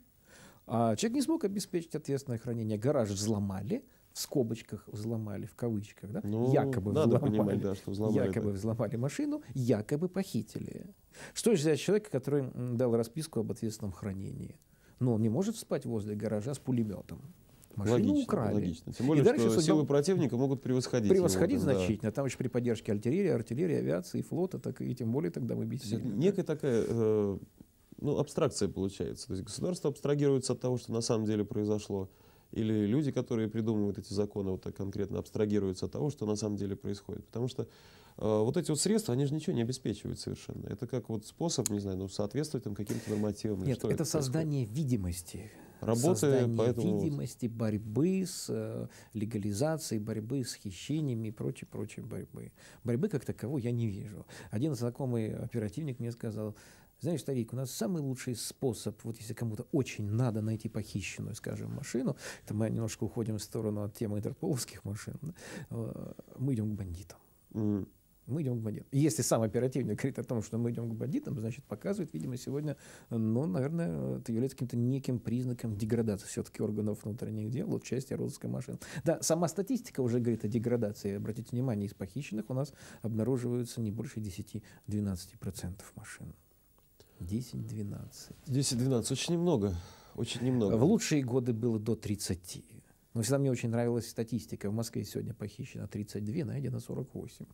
а человек не смог обеспечить ответственное хранение, гараж взломали, в скобочках взломали, в кавычках, да? Ну, якобы надо взломали, понимать, да, что взломали, якобы да. взломали машину, якобы похитили. Что же взять человека, который дал расписку об ответственном хранении? Ну, он не может спать возле гаража с пулеметом. Машину логично, украли. Логично. Тем более, и дальше что судьба... силы противника могут превосходить Превосходить его, значительно. Да. Там еще при поддержке артиллерии, артиллерии, авиации, флота, так и тем более тогда мы бессильны. Некая такая э, ну, абстракция получается. То есть государство абстрагируется от того, что на самом деле произошло. Или люди, которые придумывают эти законы, вот так конкретно абстрагируются от того, что на самом деле происходит. Потому что э, вот эти вот средства, они же ничего не обеспечивают совершенно. Это как вот способ, не знаю, ну, соответствовать там каким-то нормативам. Нет, что это, это создание происходит? видимости. Работы, создание поэтому видимости, борьбы с э, легализацией, борьбы с хищениями и прочей, прочей борьбы. Борьбы как таковой я не вижу. Один знакомый оперативник мне сказал: знаешь, старик, у нас самый лучший способ, вот если кому-то очень надо найти похищенную, скажем, машину, это мы немножко уходим в сторону от темы интерполовских машин, да, мы идем к бандитам. Mm. Мы идем к бандитам. Если сам оперативник говорит о том, что мы идем к бандитам, значит, показывает, видимо, сегодня, ну, наверное, это является каким-то неким признаком деградации все-таки органов внутренних дел в части розыска машин. Да, сама статистика уже говорит о деградации. Обратите внимание, из похищенных у нас обнаруживаются не больше десяти-двенадцати процентов машин. десять-двенадцать. десять-двенадцать, очень немного. Очень немного. В лучшие годы было до тридцати. Но всегда мне очень нравилась статистика. В Москве сегодня похищено тридцать два, найдено сорок восемь.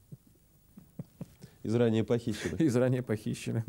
Из ранее похищенных. Из ранее похищенных.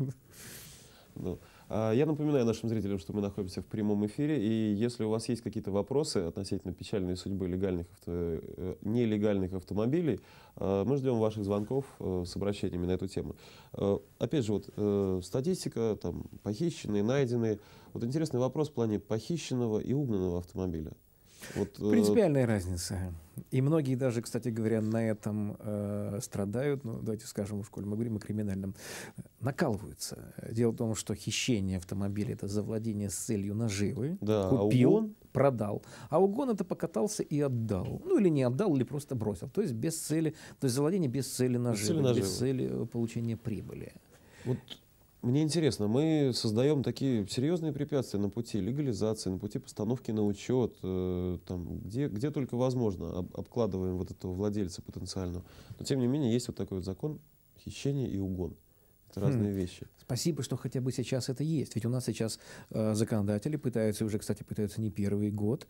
Ну, а я напоминаю нашим зрителям, что мы находимся в прямом эфире, и если у вас есть какие-то вопросы относительно печальной судьбы легальных, авто, нелегальных автомобилей, мы ждем ваших звонков с обращениями на эту тему. Опять же, вот статистика, там, похищенные, найденные. Вот интересный вопрос в плане похищенного и угнанного автомобиля. Вот, принципиальная э... разница. И многие даже, кстати говоря, на этом э, страдают. Ну, давайте скажем, в школе мы говорим о криминальном. Накалываются. Дело в том, что хищение автомобиля — это завладение с целью наживы. Да, купил, а угон? Продал. А угон — это покатался и отдал. Ну, или не отдал, или просто бросил. То есть без цели, то есть завладение без цели наживы, без цели, наживы. без цели получения прибыли. Вот. Мне интересно, мы создаем такие серьезные препятствия на пути легализации, на пути постановки на учет, э, там, где, где только возможно, об, обкладываем вот этого владельца потенциального. Но тем не менее есть вот такой вот закон хищения и угон. Это хм. разные вещи. Спасибо, что хотя бы сейчас это есть. Ведь у нас сейчас э, законодатели пытаются, уже, кстати, пытаются не первый год,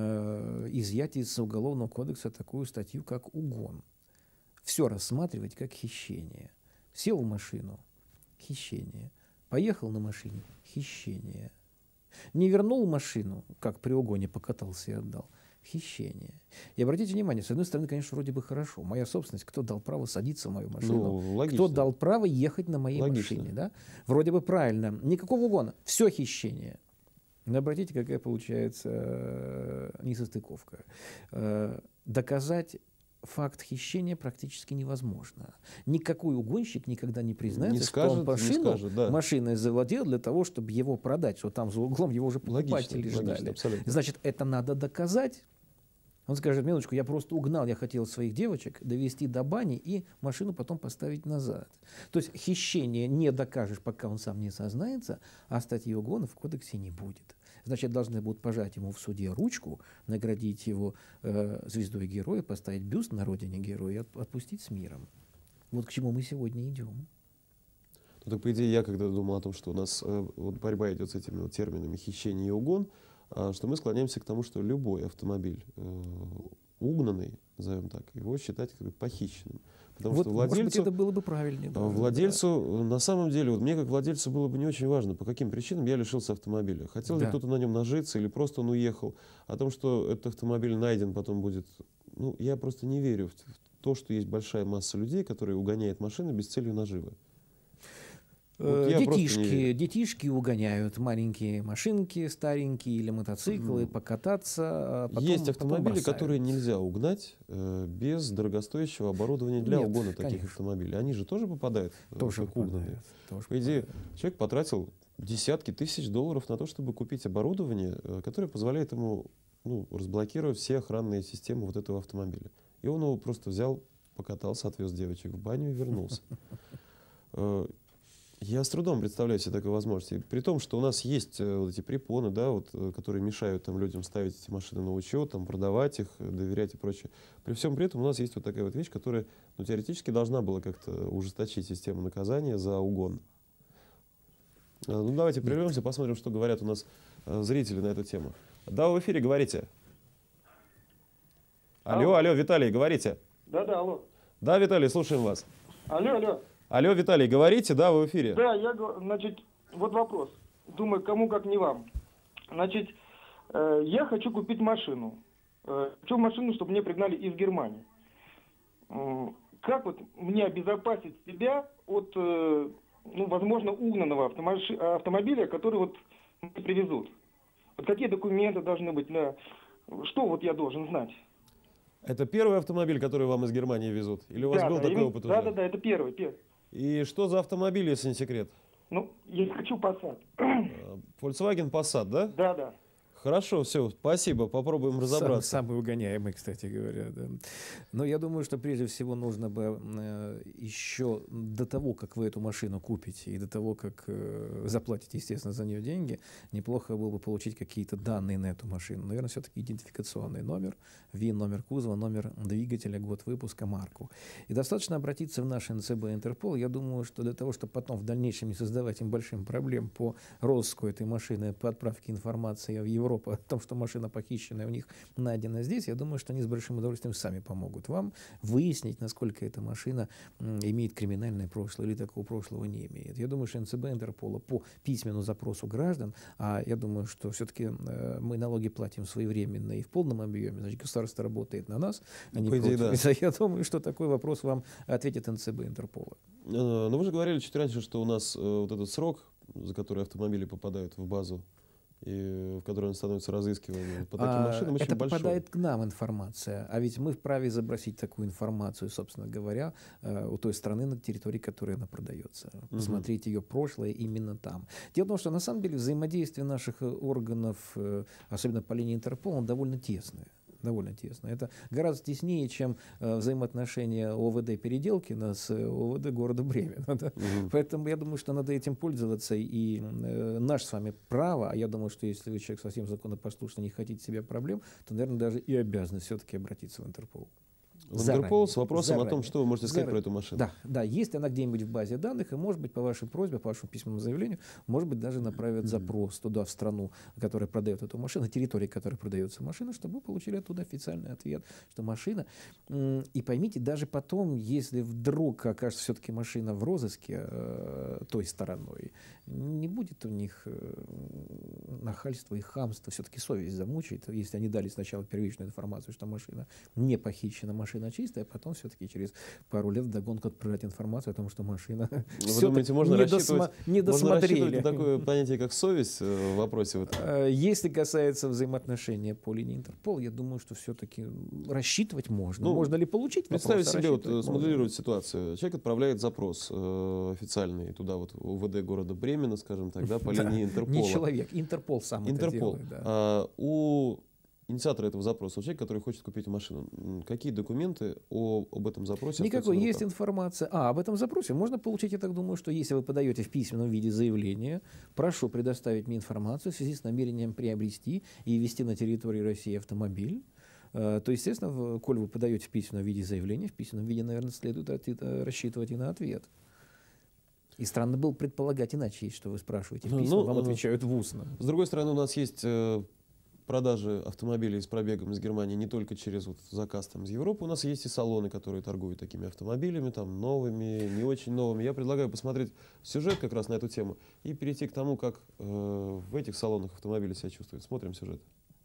э, изъять из Уголовного кодекса такую статью, как угон. Все рассматривать как хищение. Сел в машину — хищение. Поехал на машине — хищение. Не вернул машину, как при угоне покатался и отдал — хищение. И обратите внимание, с одной стороны, конечно, вроде бы хорошо. Моя собственность, кто дал право садиться в мою машину? Ну, кто дал право ехать на моей логично. машине? Да? Вроде бы правильно. Никакого угона. Все хищение. Но обратите, какая получается э, несостыковка. Э, доказать факт хищения практически невозможно. Никакой угонщик никогда не признается, не что скажет, он машину, скажет, да. машиной завладел для того, чтобы его продать, что там за углом его уже покупатели логично, ждали. логично, Значит, это надо доказать. Он скажет: минуточку, я просто угнал, я хотел своих девочек довести до бани и машину потом поставить назад. То есть хищение не докажешь, пока он сам не сознается, а статьи угона в кодексе не будет. Значит, должны будут пожать ему в суде ручку, наградить его э, звездой героя, поставить бюст на родине героя и от, отпустить с миром. Вот к чему мы сегодня идем. Ну, так, по идее, я когда думал о том, что у нас э, вот борьба идет с этими вот терминами хищение и угон, э, что мы склоняемся к тому, что любой автомобиль э, угнанный, назовем так, его считать как бы похищенным. Потому вот, что владельцу, может быть, это было бы правильнее. Да, владельцу, да. На самом деле, вот мне как владельцу было бы не очень важно, по каким причинам я лишился автомобиля. Хотел да. ли кто-то на нем нажиться или просто он уехал. О том, что этот автомобиль найден, потом будет... Ну, я просто не верю в то, что есть большая масса людей, которые угоняют машины без цели наживы. Вот детишки, детишки угоняют маленькие машинки старенькие или мотоциклы, mm. покататься. А потом, есть автомобили, которые нельзя угнать э, без дорогостоящего оборудования для Нет, угона таких конечно. автомобилей. Они же тоже попадают тоже как угнанные. По идее, человек потратил десятки тысяч долларов на то, чтобы купить оборудование, э, которое позволяет ему ну, разблокировать все охранные системы вот этого автомобиля. И он его просто взял, покатался, отвез девочек в баню и вернулся. Я с трудом представляю себе такой возможности. При том, что у нас есть э, вот эти препоны, да, вот, э, которые мешают там, людям ставить эти машины на учет, там, продавать их, доверять и прочее. При всем при этом у нас есть вот такая вот вещь, которая ну, теоретически должна была как-то ужесточить систему наказания за угон. А, ну, давайте прервемся, посмотрим, что говорят у нас э, зрители на эту тему. Да, вы в эфире, говорите. Алло, алло, алло, Виталий, говорите. Да, да, алло. Да, Виталий, слушаем вас. Алло, алло. Алло, Виталий, говорите, да, вы в эфире. Да, я, значит, вот вопрос. Думаю, кому как не вам. Значит, э, я хочу купить машину. Э, хочу машину, чтобы мне пригнали из Германии. Э, как вот мне обезопасить себя от, э, ну, возможно, угнанного автомаш... автомобиля, который вот мне привезут? Вот какие документы должны быть? Для... Что вот я должен знать? Это первый автомобиль, который вам из Германии везут? Или у вас да, был да, такой именно... опыт да, уже? Да, да, это первый, первый. И что за автомобиль, если не секрет? Ну, я хочу Passat. Volkswagen Passat, да? Да, да. Хорошо, все, спасибо, попробуем разобраться. Сам, самый угоняемый, кстати говоря. Да. Но я думаю, что прежде всего нужно бы э, еще до того, как вы эту машину купите, и до того, как э, заплатите, естественно, за нее деньги, неплохо было бы получить какие-то данные на эту машину. Наверное, все-таки идентификационный номер, ВИН, номер кузова, номер двигателя, год выпуска, марку. И достаточно обратиться в наш эн цэ бэ Интерпол. Я думаю, что для того, чтобы потом в дальнейшем не создавать им большим проблем по розыску этой машины, по отправке информации в Европу о том, что машина похищенная у них найдена здесь, я думаю, что они с большим удовольствием сами помогут вам выяснить, насколько эта машина м, имеет криминальное прошлое или такого прошлого не имеет. Я думаю, что эн цэ бэ Интерпола по письменному запросу граждан, а я думаю, что все-таки э, мы налоги платим своевременно и в полном объеме, значит, государство работает на нас, а не По идее, против. да. Я думаю, что такой вопрос вам ответит эн цэ бэ Интерпола. Но вы же говорили чуть раньше, что у нас э, вот этот срок, за который автомобили попадают в базу, и в которой они становятся разыскиваемыми по таким А, машинам, очень это большой. попадает к нам информация, а ведь мы вправе забросить такую информацию, собственно говоря, э, у той страны, на территории которой она продается. Посмотреть ее прошлое именно там. Дело в том, что на самом деле взаимодействие наших э, органов, э, особенно по линии Интерпола, довольно тесное. Довольно тесно. Это гораздо теснее, чем э, взаимоотношения о вэ дэ-переделки с э, о вэ дэ города Бремена. Да? Угу. Поэтому я думаю, что надо этим пользоваться. И э, наше с вами право, а я думаю, что если вы человек совсем законопослушный, не хотите себе проблем, то, наверное, даже и обязаны все-таки обратиться в Интерпол. В Интерпол с Заранее. вопросом Заранее. о том, что вы можете сказать Заранее. про эту машину. Да, да, есть она где-нибудь в базе данных, и, может быть, по вашей просьбе, по вашему письменному заявлению, может быть, даже направят запрос туда, в страну, которая продает эту машину, на территории, которой продается машина, чтобы вы получили оттуда официальный ответ, что машина... И поймите, даже потом, если вдруг окажется все-таки машина в розыске э, той стороной, не будет у них э, нахальства и хамства, все-таки совесть замучает, если они дали сначала первичную информацию, что машина не похищена, машина чистая, а потом все-таки через пару лет вдогонку отправлять информацию о том, что машина Вы думаете, можно не, рассчитывать, досма- не можно рассчитывать досмотрели. на такое понятие, как совесть э, в вопросе? Вот. Э, Если касается взаимоотношения по линии Интерпол, я думаю, что все-таки рассчитывать можно. Ну, можно ли получить вопрос? Представить себе, вот, Рассчитывать можно. смоделировать ситуацию. Человек отправляет запрос э, официальный туда, вот, о вэ дэ города Бремена, скажем так, да, по Да, линии Интерпола. Не человек, Интерпол сам это Интерпол. делает. Да. А, у инициатора этого запроса, у человека, который хочет купить машину, м, какие документы о, об этом запросе? Никакой. остаются на Есть руках? информация. А, об этом запросе можно получить, я так думаю, что если вы подаете в письменном виде заявление, прошу предоставить мне информацию в связи с намерением приобрести и ввести на территории России автомобиль, э, то, естественно, в- коль вы подаете в письменном виде заявление, в письменном виде, наверное, следует от- э, рассчитывать и на ответ. И странно было предполагать иначе, что вы спрашиваете в Ну, письменном, ну, вам э, отвечают в устном. С другой стороны, у нас есть э, продажи автомобилей с пробегом из Германии не только через вот, заказ там, из Европы. У нас есть и салоны, которые торгуют такими автомобилями, там, новыми, не очень новыми. Я предлагаю посмотреть сюжет как раз на эту тему и перейти к тому, как э, в этих салонах автомобили себя чувствуют. Смотрим сюжет.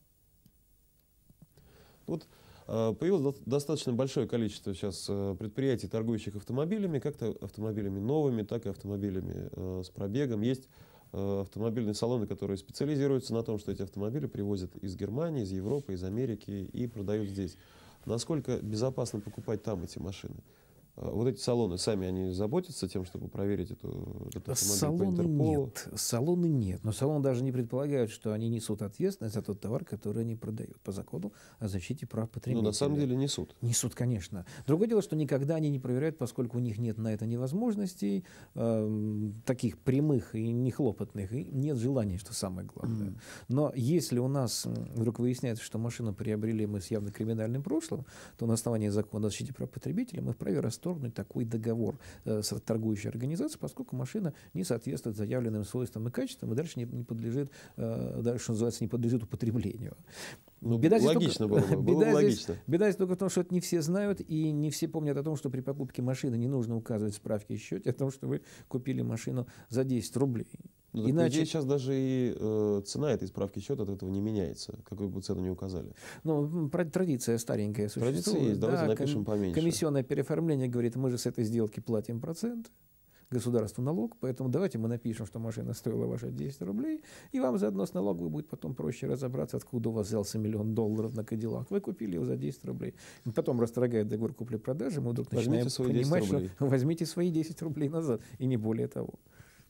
Вот э, появилось до- достаточно большое количество сейчас э, предприятий, торгующих автомобилями, как-то автомобилями новыми, так и автомобилями э, с пробегом. Есть э, автомобильные салоны, которые специализируются на том, что эти автомобили привозят из Германии, из Европы, из Америки и продают здесь. Насколько безопасно покупать там эти машины? Э, Вот эти салоны сами, они заботятся тем, чтобы проверить эту, этот автомобиль по Салоны Интерполу? нет. Салоны нет. Но салоны даже не предполагают, что они несут ответственность за тот товар, который они продают по закону о защите прав Ну, потребителей. на самом деле несут. Несут, конечно. Другое дело, что никогда они не проверяют, поскольку у них нет на это ни возможностей, эм, таких прямых и нехлопотных, и нет желания, что самое главное. Но если у нас м, вдруг выясняется, что машину приобрели мы с явно криминальным прошлым, то на основании закона о защите прав потребителей мы вправе расторгнуть такой договор э, с торгующей организацией, поскольку машина не соответствует заявленным свойствам и качествам, и дальше не, не подлежит, э, дальше, что называется, не подлежит употреблению. Ну, Беда здесь логично только- было бы. Было бы беда здесь- логично. Беда здесь только в том, что это не все знают, и не все помнят о том, что при покупке машины не нужно указывать в справке и счете о том, что вы купили машину за десять рублей. Ну, так, по Иначе, идее, сейчас даже и э, цена этой справки счета от этого не меняется, какую бы цену ни указали. ну, м, про- традиция старенькая существует. Традиция есть, давайте Да, напишем ком- поменьше. Комиссионное переоформление говорит, мы же с этой сделки платим процент, государству налог, поэтому давайте мы напишем, что машина стоила ваша десять рублей, и вам заодно с налоговой будет потом проще разобраться, откуда у вас взялся миллион долларов на Кадиллак. Вы купили его за десять рублей. И потом расторгает договор купли-продажи, мы вдруг Возьмите начинаем свои десять понимать, рублей. что возьмите свои десять рублей назад, и не более того.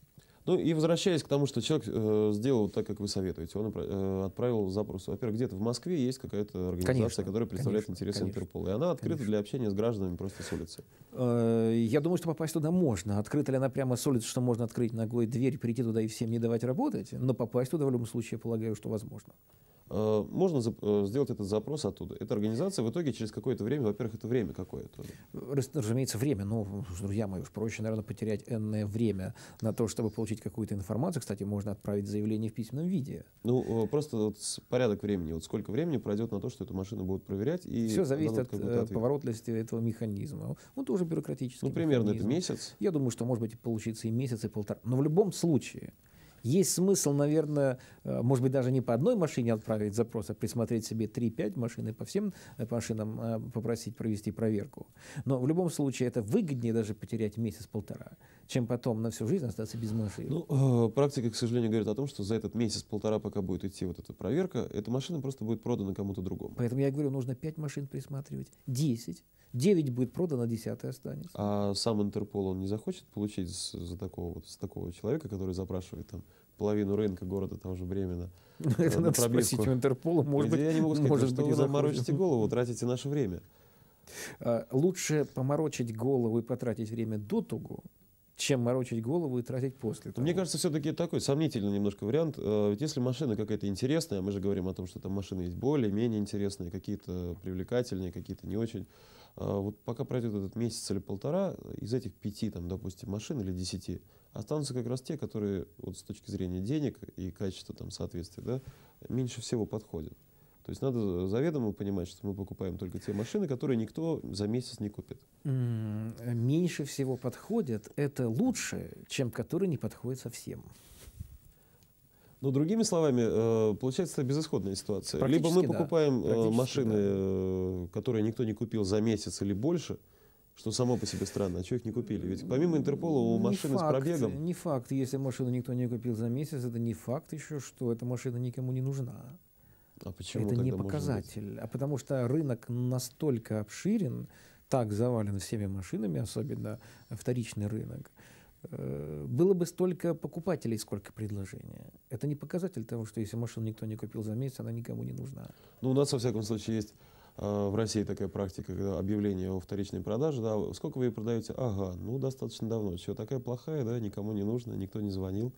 Ну и возвращаясь к тому, что человек э, сделал так, как вы советуете, он э, отправил запрос. Во-первых, где-то в Москве есть какая-то организация, Конечно, которая представляет конечно, интересы конечно, Интерпола, и она открыта конечно. для общения с гражданами просто с улицы. Э, Я думаю, что попасть туда можно. Открыта ли она прямо с улицы, что можно открыть ногой дверь, прийти туда и всем не давать работать, но попасть туда в любом случае, я полагаю, что возможно. Э, Можно за- э, сделать этот запрос оттуда. Эта организация в итоге через какое-то время, во-первых, это время какое-то. Раз- Разумеется, время. Ну, друзья мои, уж проще, наверное, потерять энное время на то, чтобы получить какую-то информацию. Кстати, можно отправить заявление в письменном виде. Ну, э, просто вот с- порядок времени. Вот сколько времени пройдет на то, что эту машину будут проверять и Все зависит дадут от какой-то э, ответ. поворотности этого механизма. Он тоже бюрократический Ну, примерно это механизм. месяц. Я думаю, что может быть получится и месяц, и полтора. Но в любом случае есть смысл, наверное, э, может быть, даже не по одной машине отправить запрос, а присмотреть себе три-пять машин и по всем э, машинам э, попросить провести проверку. Но в любом случае это выгоднее даже потерять месяц-полтора, чем потом на всю жизнь остаться без машины. Ну, э, практика, к сожалению, говорит о том, что за этот месяц-полтора, пока будет идти вот эта проверка, эта машина просто будет продана кому-то другому. Поэтому я говорю, нужно пять машин присматривать, десять. девять будет продано, десятый останется. А сам Интерпол, он не захочет получить с, за такого, вот, с такого человека, который запрашивает там половину рынка города, там же Бремена, Это на надо спросить у Интерпола, может быть, я не могу сказать, может что быть, вы и нам захочет. морочите голову, тратите наше время. А, Лучше поморочить голову и потратить время до того, чем морочить голову и тратить после того. Мне кажется, все-таки такой сомнительный немножко вариант. Э, Ведь если машина какая-то интересная, мы же говорим о том, что там машины есть более, менее интересные, какие-то привлекательные, какие-то не очень. А Вот пока пройдет этот месяц или полтора, из этих пяти, там, допустим, машин или десяти, останутся как раз те, которые вот с точки зрения денег и качества там, соответствия, да, меньше всего подходят. То есть надо заведомо понимать, что мы покупаем только те машины, которые никто за месяц не купит. М, Меньше всего подходят. Это лучше, чем которые не подходят совсем. Но другими словами, э, получается безысходная ситуация. Либо мы Практически да. покупаем э, Практически машины, да. э, которые никто не купил за месяц или больше, что само по себе странно, а чего их не купили? Ведь помимо Интерпола у Не машины с факт, пробегом... Не факт. Если машину никто не купил за месяц, это не факт еще, что эта машина никому не нужна. А почему Это не тогда может быть? показатель. А потому что рынок настолько обширен, так завален всеми машинами, особенно вторичный рынок, э, было бы столько покупателей, сколько предложения. Это не показатель того, что если машину никто не купил за месяц, она никому не нужна. Ну, у нас, во всяком случае, есть э, в России такая практика, когда объявление о вторичной продаже. Да, сколько вы ее продаете? Ага, ну, достаточно давно. Что, такая плохая, да, никому не нужна, никто не звонил.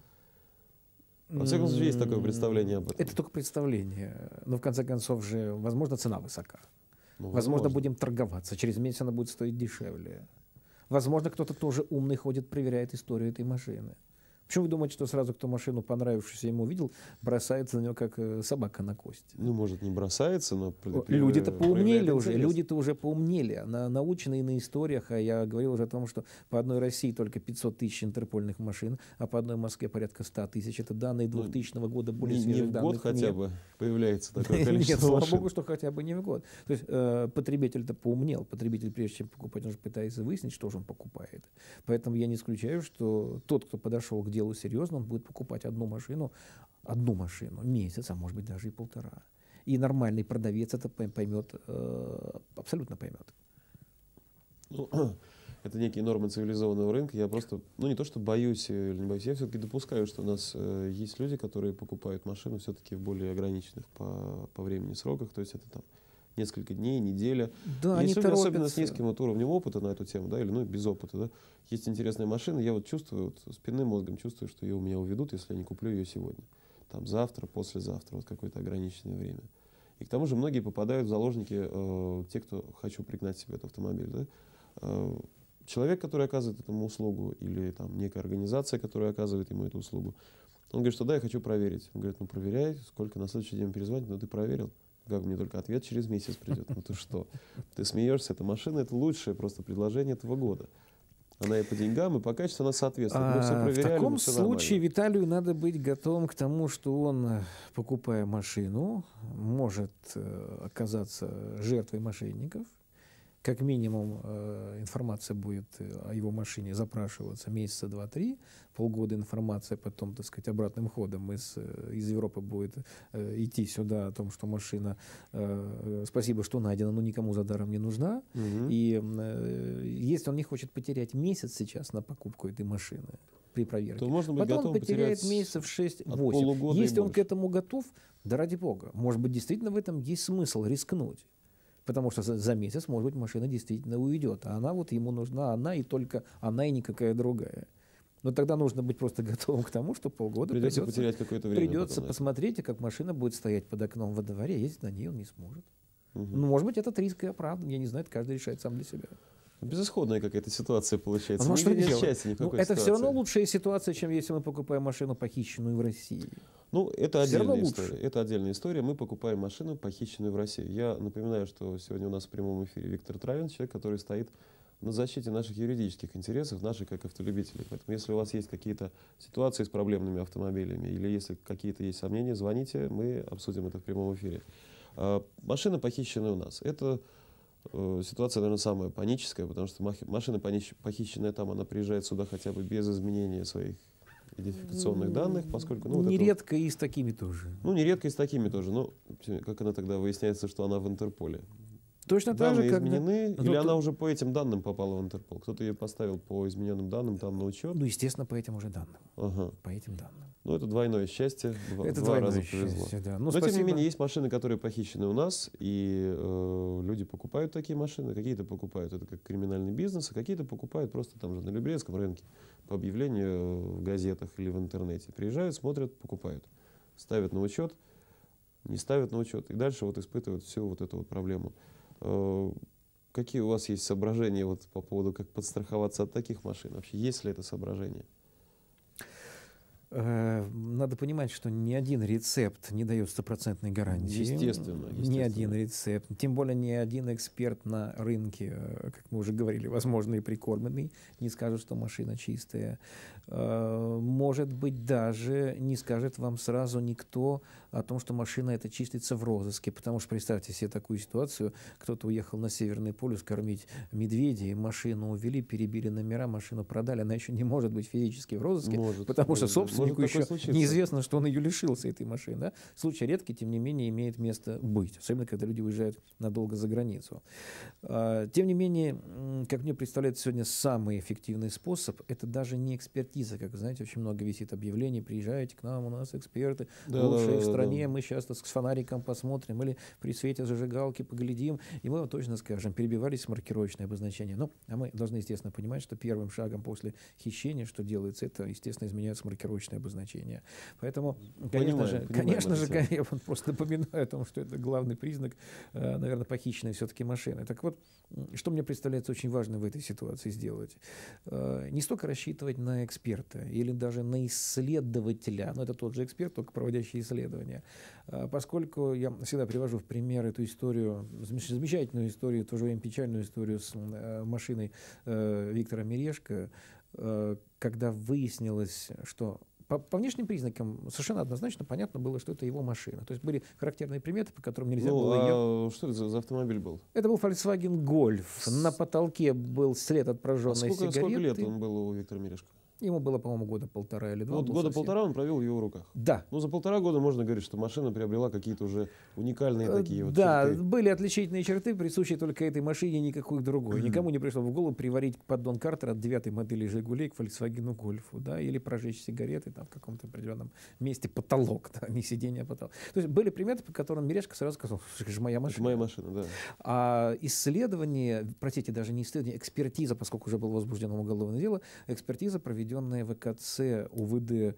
Во всяком случае, есть такое представление об этом. Это только представление. Но в конце концов же, возможно, цена высока. Ну, Возможно, будем торговаться. Через месяц она будет стоить дешевле. Возможно, кто-то тоже умный ходит, проверяет историю этой машины. Почему вы думаете, что сразу, кто машину понравившуюся ему увидел, бросается на нее, как э, собака на кость? Ну, может, не бросается, но... О, Люди-то поумнели проявляет уже, интерес. люди-то уже поумнели, на, наученные на историях, а я говорил уже о том, что по одной России только пятьсот тысяч интерпольных машин, а по одной Москве порядка ста тысяч. Это данные двухтысячного года, более Не, не свежих в данных год хотя нет. бы появляется такое Нет, количество слава машин. богу, что хотя бы не в год. То есть э, потребитель-то поумнел. Потребитель, прежде чем покупать, он же пытается выяснить, что же он покупает. Поэтому я не исключаю, что тот, кто подошел к делу серьезно, он будет покупать одну машину, одну машину, месяц, а может быть даже и полтора. И нормальный продавец это поймет, э, абсолютно поймет. Ну, это некие нормы цивилизованного рынка. Я просто, ну не то, что боюсь или не боюсь, я все-таки допускаю, что у нас э, есть люди, которые покупают машину все-таки в более ограниченных по, по времени сроках. То есть это там несколько дней, неделя. Да, Есть они люди, особенно с торопятся. низким вот уровнем опыта на эту тему, да, или ну без опыта, да. Есть интересная машина, я вот чувствую, вот, спинным мозгом чувствую, что ее у меня уведут, если я не куплю ее сегодня. Там завтра, послезавтра, вот какое-то ограниченное время. И к тому же многие попадают в заложники, э, те, кто хочу пригнать себе этот автомобиль, да. Э, человек, который оказывает этому услугу, или там некая организация, которая оказывает ему эту услугу, он говорит, что да, я хочу проверить. Он говорит, ну проверяй, сколько на следующий день перезвонит, ну ты проверил. Как мне только ответ через месяц придет. Ну ты что? Ты смеешься, эта машина это лучшее просто предложение этого года. Она и по деньгам, и по качеству она соответствует. Мы все А, в проверяли, таком мы все случае нормально. Виталию надо быть готовым к тому, что он, э, покупая машину, может э, оказаться жертвой мошенников как минимум э, информация будет о его машине запрашиваться месяца два-три, полгода информация потом, так сказать, обратным ходом из, из Европы будет э, идти сюда о том, что машина, э, спасибо, что найдена, но никому за даром не нужна. Угу. И э, если он не хочет потерять месяц сейчас на покупку этой машины при проверке, то можно быть потом он потеряет месяцев шесть-восемь. Если он к этому готов, да ради бога, может быть, действительно в этом есть смысл рискнуть. Потому что за, за месяц, может быть, машина действительно уйдет. А она вот ему нужна, она и только она и никакая другая. Но тогда нужно быть просто готовым к тому, что полгода придется, придется, потерять какое-то время придется потом, посмотреть, как машина будет стоять под окном во дворе, ездить на ней он не сможет. Угу. Ну, может быть, этот риск и оправдан, я не знаю, это каждый решает сам для себя. Безысходная какая-то ситуация получается. Ну, не, что нет делать? счастья никакой Ну, это ситуации. все равно лучшая ситуация, чем если мы покупаем машину, похищенную в России. Ну, это Все отдельная равно история. лучше. Это отдельная история. Мы покупаем машину, похищенную в России. Я напоминаю, что сегодня у нас в прямом эфире Виктор Травин, человек, который стоит на защите наших юридических интересов, наших как автолюбителей. Поэтому, если у вас есть какие-то ситуации с проблемными автомобилями или если какие-то есть сомнения, звоните, мы обсудим это в прямом эфире. А, машина, похищенная у нас. Это э, ситуация, наверное, самая паническая, потому что машина, похищенная там, она приезжает сюда хотя бы без изменения своих идентификационных данных, поскольку... Ну, нередко вот это, и с такими тоже. Ну, нередко и с такими тоже. Ну, как она тогда выясняется, что она в Интерполе? Точно так же, данные когда... изменены, Ну, или то... она уже по этим данным попала в Интерпол? Кто-то ее поставил по измененным данным там на учет? Ну, естественно, по этим уже данным. Ага. По этим данным. Ну, это двойное счастье. Два, это два раза счастье, повезло. Да. Ну, Но, спасибо. тем не менее, есть машины, которые похищены у нас, и э, люди покупают такие машины. Какие-то покупают это как криминальный бизнес, а какие-то покупают просто там же на Люберецком рынке по объявлению в газетах или в интернете. Приезжают, смотрят, покупают. Ставят на учет, не ставят на учет. И дальше вот испытывают всю вот эту вот проблему. Э, какие у вас есть соображения вот по поводу, как подстраховаться от таких машин? Вообще, есть ли это соображение? Надо понимать, что ни один рецепт не дает стопроцентной гарантии. Естественно, естественно. Ни один рецепт, тем более ни один эксперт на рынке, как мы уже говорили, возможно, и прикормленный, не скажет, что машина чистая. Может быть, даже не скажет вам сразу никто о том, что машина эта чистится в розыске. Потому что представьте себе такую ситуацию, кто-то уехал на Северный полюс кормить медведей, машину увели, перебили номера, машину продали, она еще не может быть физически в розыске, может, потому может, что собственнику еще случиться. неизвестно, что он ее лишился, этой машины. Да? Случай редкий, тем не менее, имеет место быть, особенно когда люди уезжают надолго за границу. Тем не менее, как мне представляется сегодня самый эффективный способ, это даже не экспертиза, как, знаете, очень много висит объявлений, приезжайте к нам, у нас эксперты, да, лучшие да, в да, стране, да. мы сейчас с фонариком посмотрим, или при свете зажигалки поглядим, и мы вам точно скажем, перебивались маркировочные обозначения. Ну, а мы должны, естественно, понимать, что первым шагом после хищения, что делается, это, естественно, изменяются маркировочные обозначения. Поэтому, конечно понимаю, же, понимаю, конечно же, Алексей. я просто напоминаю о том, что это главный признак, наверное, похищенной все-таки машины. Так вот, что мне представляется очень важно в этой ситуации сделать? Не столько рассчитывать на эксперта или даже на исследователя, но это тот же эксперт, только проводящий исследования, поскольку я всегда привожу в пример эту историю, замечательную историю, в то же время печальную историю с машиной Виктора Мережко, когда выяснилось, что По, по внешним признакам совершенно однозначно понятно было, что это его машина. То есть были характерные приметы, по которым нельзя ну, было а ее... что это за, за автомобиль был? Это был Volkswagen Golf. С... На потолке был след от прожженной а сколько, сигареты. сколько лет он был у Виктора Мережко? Ему было, по-моему, года полтора или два. Вот года совсем... полтора он провел в его руках. Да. Ну, за полтора года можно говорить, что машина приобрела какие-то уже уникальные такие вот да, черты. были отличительные черты, присущие только этой машине, никакой другой. Никому не пришло в голову приварить поддон Картера от девятой модели «Жигулей» к Volkswagen Гольфу, да, или прожечь сигареты там в каком-то определенном месте потолок, да, не сиденье, а потолок. То есть были приметы, по которым Мережко сразу сказал, что это же моя машина. Это моя машина, да. А исследование, простите, даже не исследование, экспертиза, поскольку уже было возбуждено уголовное дело, экспертиза, проведенная в ВКЦ УВД э,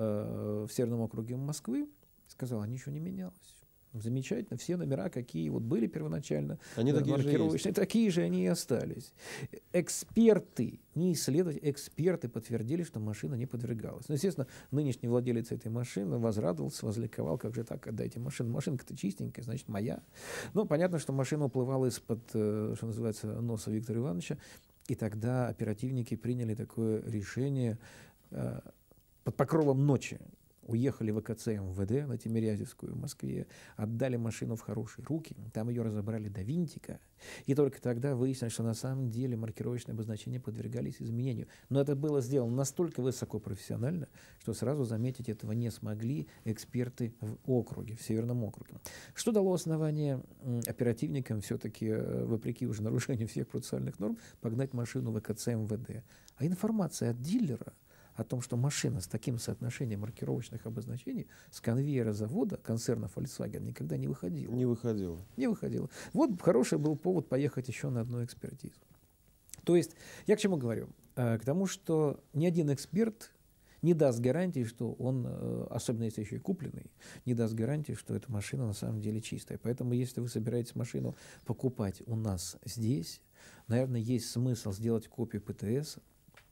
в Северном округе Москвы, сказала, ничего не менялось. Замечательно, все номера, какие вот были первоначально, они такие маркировочные, же есть. такие же они и остались. Эксперты, не исследователи, эксперты подтвердили, что машина не подвергалась. Ну, естественно, нынешний владелец этой машины возрадовался, возликовал, как же так, отдайте машину. Машинка-то чистенькая, значит, моя. Ну, понятно, что машина уплывала из-под, что называется, носа Виктора Ивановича, и тогда оперативники приняли такое решение под покровом ночи уехали в А К Ц М В Д на Тимирязевскую в Москве, отдали машину в хорошие руки, там ее разобрали до винтика, и только тогда выяснилось, что на самом деле маркировочные обозначения подвергались изменению. Но это было сделано настолько высокопрофессионально, что сразу заметить этого не смогли эксперты в округе, в Северном округе. Что дало основание оперативникам все-таки, вопреки уже нарушению всех процессуальных норм, погнать машину в А К Ц М В Д? А информация от дилера о том, что машина с таким соотношением маркировочных обозначений с конвейера завода концерна Volkswagen никогда не выходила. Не выходила. Не выходила. Вот хороший был повод поехать еще на одну экспертизу. То есть, я к чему говорю? К тому, что ни один эксперт не даст гарантии, что он, особенно если еще и купленный, не даст гарантии, что эта машина на самом деле чистая. Поэтому, если вы собираетесь машину покупать у нас здесь, наверное, есть смысл сделать копию П Т С,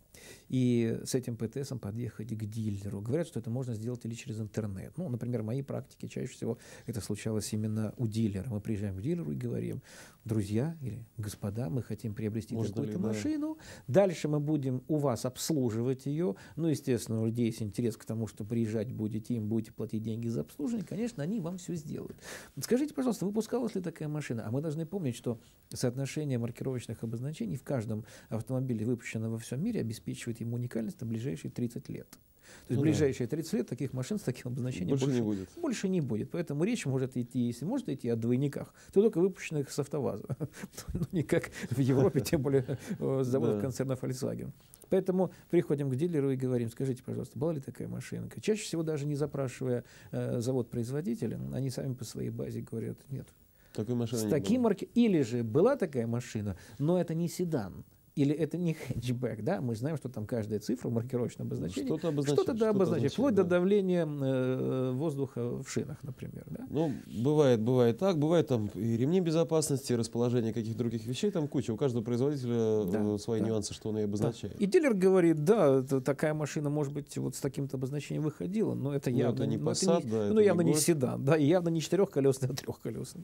и с этим П Т Сом подъехать к дилеру. Говорят, что это можно сделать или через интернет. Ну, например, в моей практике чаще всего это случалось именно у дилера. Мы приезжаем к дилеру и говорим: друзья или господа, мы хотим приобрести такую-то машину. Да. Дальше мы будем у вас обслуживать ее. Ну, естественно, у людей есть интерес к тому, что приезжать будете, им будете платить деньги за обслуживание. Конечно, они вам все сделают. Скажите, пожалуйста, выпускалась ли такая машина? А мы должны помнить, что соотношение маркировочных обозначений в каждом автомобиле, выпущенном во всем мире, обеспечивает ему уникальность на ближайшие тридцать лет. То есть ну, в ближайшие тридцать лет таких машин с таким обозначением больше, больше, не будет. больше не будет. Поэтому речь может идти, если может идти о двойниках, то только выпущенных с АвтоВАЗа. Ну, не как в Европе, тем более с заводов концерна Volkswagen. Поэтому приходим к дилеру и говорим: скажите, пожалуйста, была ли такая машинка? Чаще всего даже не запрашивая завод-производителя, они сами по своей базе говорят: нет. Такой машины с не таким было. марки... Или же была такая машина, но это не седан. Или это не хэтчбэк, да? Мы знаем, что там каждая цифра маркировочное обозначение. Что-то обозначает. Что-то да, обозначает, вплоть да. до давления э, воздуха в шинах, например. Да? Ну, бывает, бывает так. Бывает там и ремни безопасности, и расположение каких-то других вещей. Там куча. У каждого производителя да, свои да. нюансы, что он и обозначает. Да. И дилер говорит: да, такая машина, может быть, вот с таким-то обозначением выходила, но это явно, это не но Passat, это не, да, ну, это явно не, не седан. Да, и явно не четырехколесный, а трехколесный.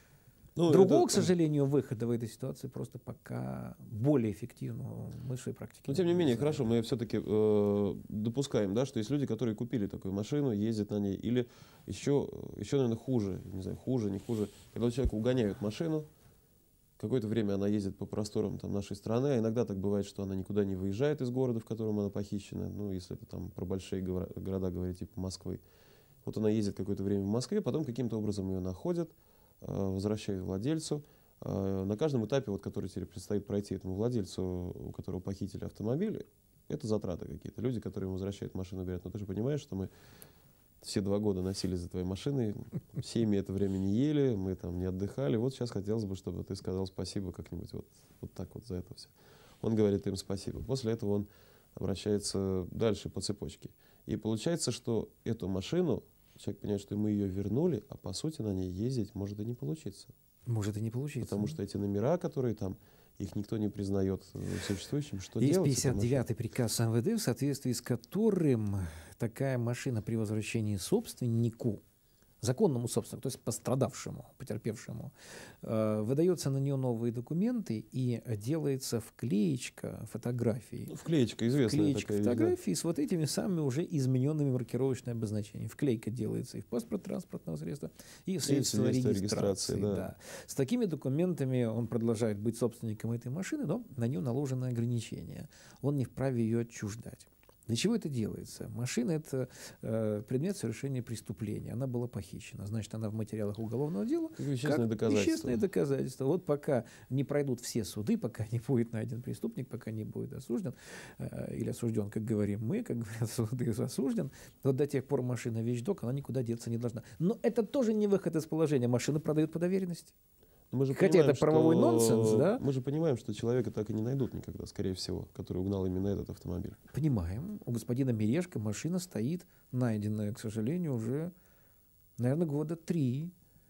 Ну, Другого, это... к сожалению, выхода в этой ситуации просто пока более эффективного мы в своей практике. Но тем не менее, хорошо, мы все-таки э, допускаем, да, что есть люди, которые купили такую машину, ездят на ней, или еще, еще, наверное, хуже, не знаю, хуже, не хуже, когда у человека угоняют машину, какое-то время она ездит по просторам там, нашей страны, а иногда так бывает, что она никуда не выезжает из города, в котором она похищена, ну, если это там про большие города говорить, типа Москвы. Вот она ездит какое-то время в Москве, потом каким-то образом ее находят, возвращают владельцу. На каждом этапе, вот, который теперь предстоит пройти этому владельцу, у которого похитили автомобиль, это затраты какие-то. Люди, которые ему возвращают машину, говорят: ну ты же понимаешь, что мы все два года носились за твоей машиной, семьи это время не ели, мы там не отдыхали, вот сейчас хотелось бы, чтобы ты сказал спасибо как-нибудь вот, вот так вот за это все. Он говорит им спасибо. После этого он обращается дальше по цепочке. И получается, что эту машину человек понимает, что мы ее вернули, а по сути на ней ездить может и не получиться. Может и не получиться. Потому что эти номера, которые там, их никто не признает существующим. Что Есть делать? пятьдесят девятый приказ М В Д, в соответствии с которым такая машина при возвращении собственнику, законному собственнику, то есть пострадавшему, потерпевшему, э, выдается на нее новые документы и делается вклеечка фотографий. Ну, вклеечка известная вклеечка такая. фотографий с вот этими самыми уже измененными маркировочными обозначениями. Вклейка делается и в паспорт транспортного средства, и в свидетельство о регистрации. регистрации да. Да. С такими документами он продолжает быть собственником этой машины, но на нее наложено ограничение. Он не вправе ее отчуждать. Для чего это делается? Машина – это э, предмет совершения преступления. Она была похищена. Значит, она в материалах уголовного дела. Вещественное как доказательство. Вещественное доказательство. Вот пока не пройдут все суды, пока не будет найден преступник, пока не будет осужден, э, или осужден, как говорим мы, как говорят суды, осужден, вот до тех пор машина вещдок, она никуда деться не должна. Но это тоже не выход из положения. Машину продают по доверенности. Мы же Хотя понимаем, это правовой что... нонсенс, да? Мы же понимаем, что человека так и не найдут никогда, скорее всего, который угнал именно этот автомобиль. Понимаем. У господина Мережко машина стоит, найденная, к сожалению, уже, наверное, года три.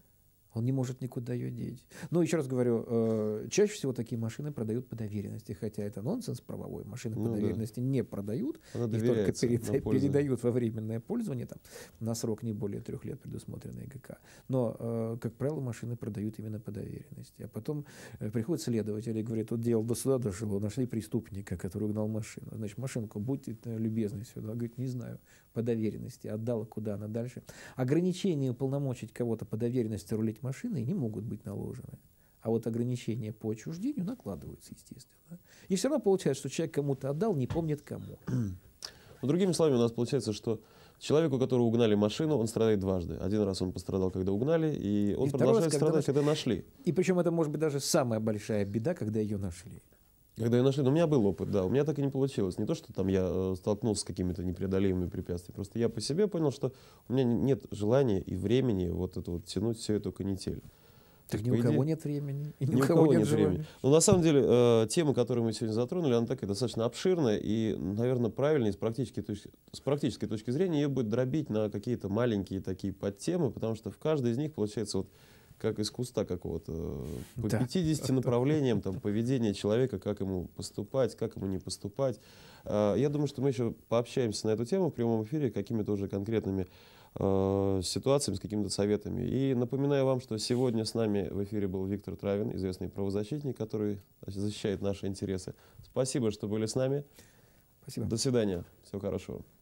Он не может никуда ее деть. Но еще раз говорю, э, чаще всего такие машины продают по доверенности, хотя это нонсенс правовой. Машины Ну по да. доверенности не продают, Она их только доверяется перед- на пользование. передают во временное пользование, там, на срок не более трех лет, предусмотренный ГК. Но, э, как правило, машины продают именно по доверенности. А потом э, приходят следователи и говорят, тут дело до суда дошло, нашли преступника, который угнал машину. Значит, машинку, будьте э, любезны сюда. Говорит, не знаю, по доверенности. Отдала, куда она дальше. Ограничения уполномочить кого-то по доверенности рулить машиной не могут быть наложены. А вот ограничения по отчуждению накладываются, естественно. И все равно получается, что человек кому-то отдал, не помнит кому. Ну, другими словами, у нас получается, что человеку, которого угнали машину, он страдает дважды. Один раз он пострадал, когда угнали, и он И второй продолжает раз, когда страдать, наш- когда нашли. И причем это может быть даже самая большая беда, когда ее нашли. Когда ее нашли, но у меня был опыт, да, у меня так и не получилось. Не то, что там я э, столкнулся с какими-то непреодолимыми препятствиями, просто я по себе понял, что у меня н- нет желания и времени вот это вот тянуть всю эту канитель. То Так есть, ни по у кого идее, нет времени, и ни у кого нет времени. Но на самом деле э, тема, которую мы сегодня затронули, она такая достаточно обширная и, наверное, правильнее с практической точки, с практической точки зрения ее будет дробить на какие-то маленькие такие подтемы, потому что в каждой из них получается вот как из куста какого-то, по Да. пятидесяти направлениям там, поведения человека, как ему поступать, как ему не поступать. А, Я думаю, что мы еще пообщаемся на эту тему в прямом эфире какими-то уже конкретными э, ситуациями, с какими-то советами. И напоминаю вам, что сегодня с нами в эфире был Виктор Травин, известный правозащитник, который защищает наши интересы. Спасибо, что были с нами. Спасибо. До свидания. Всего хорошего.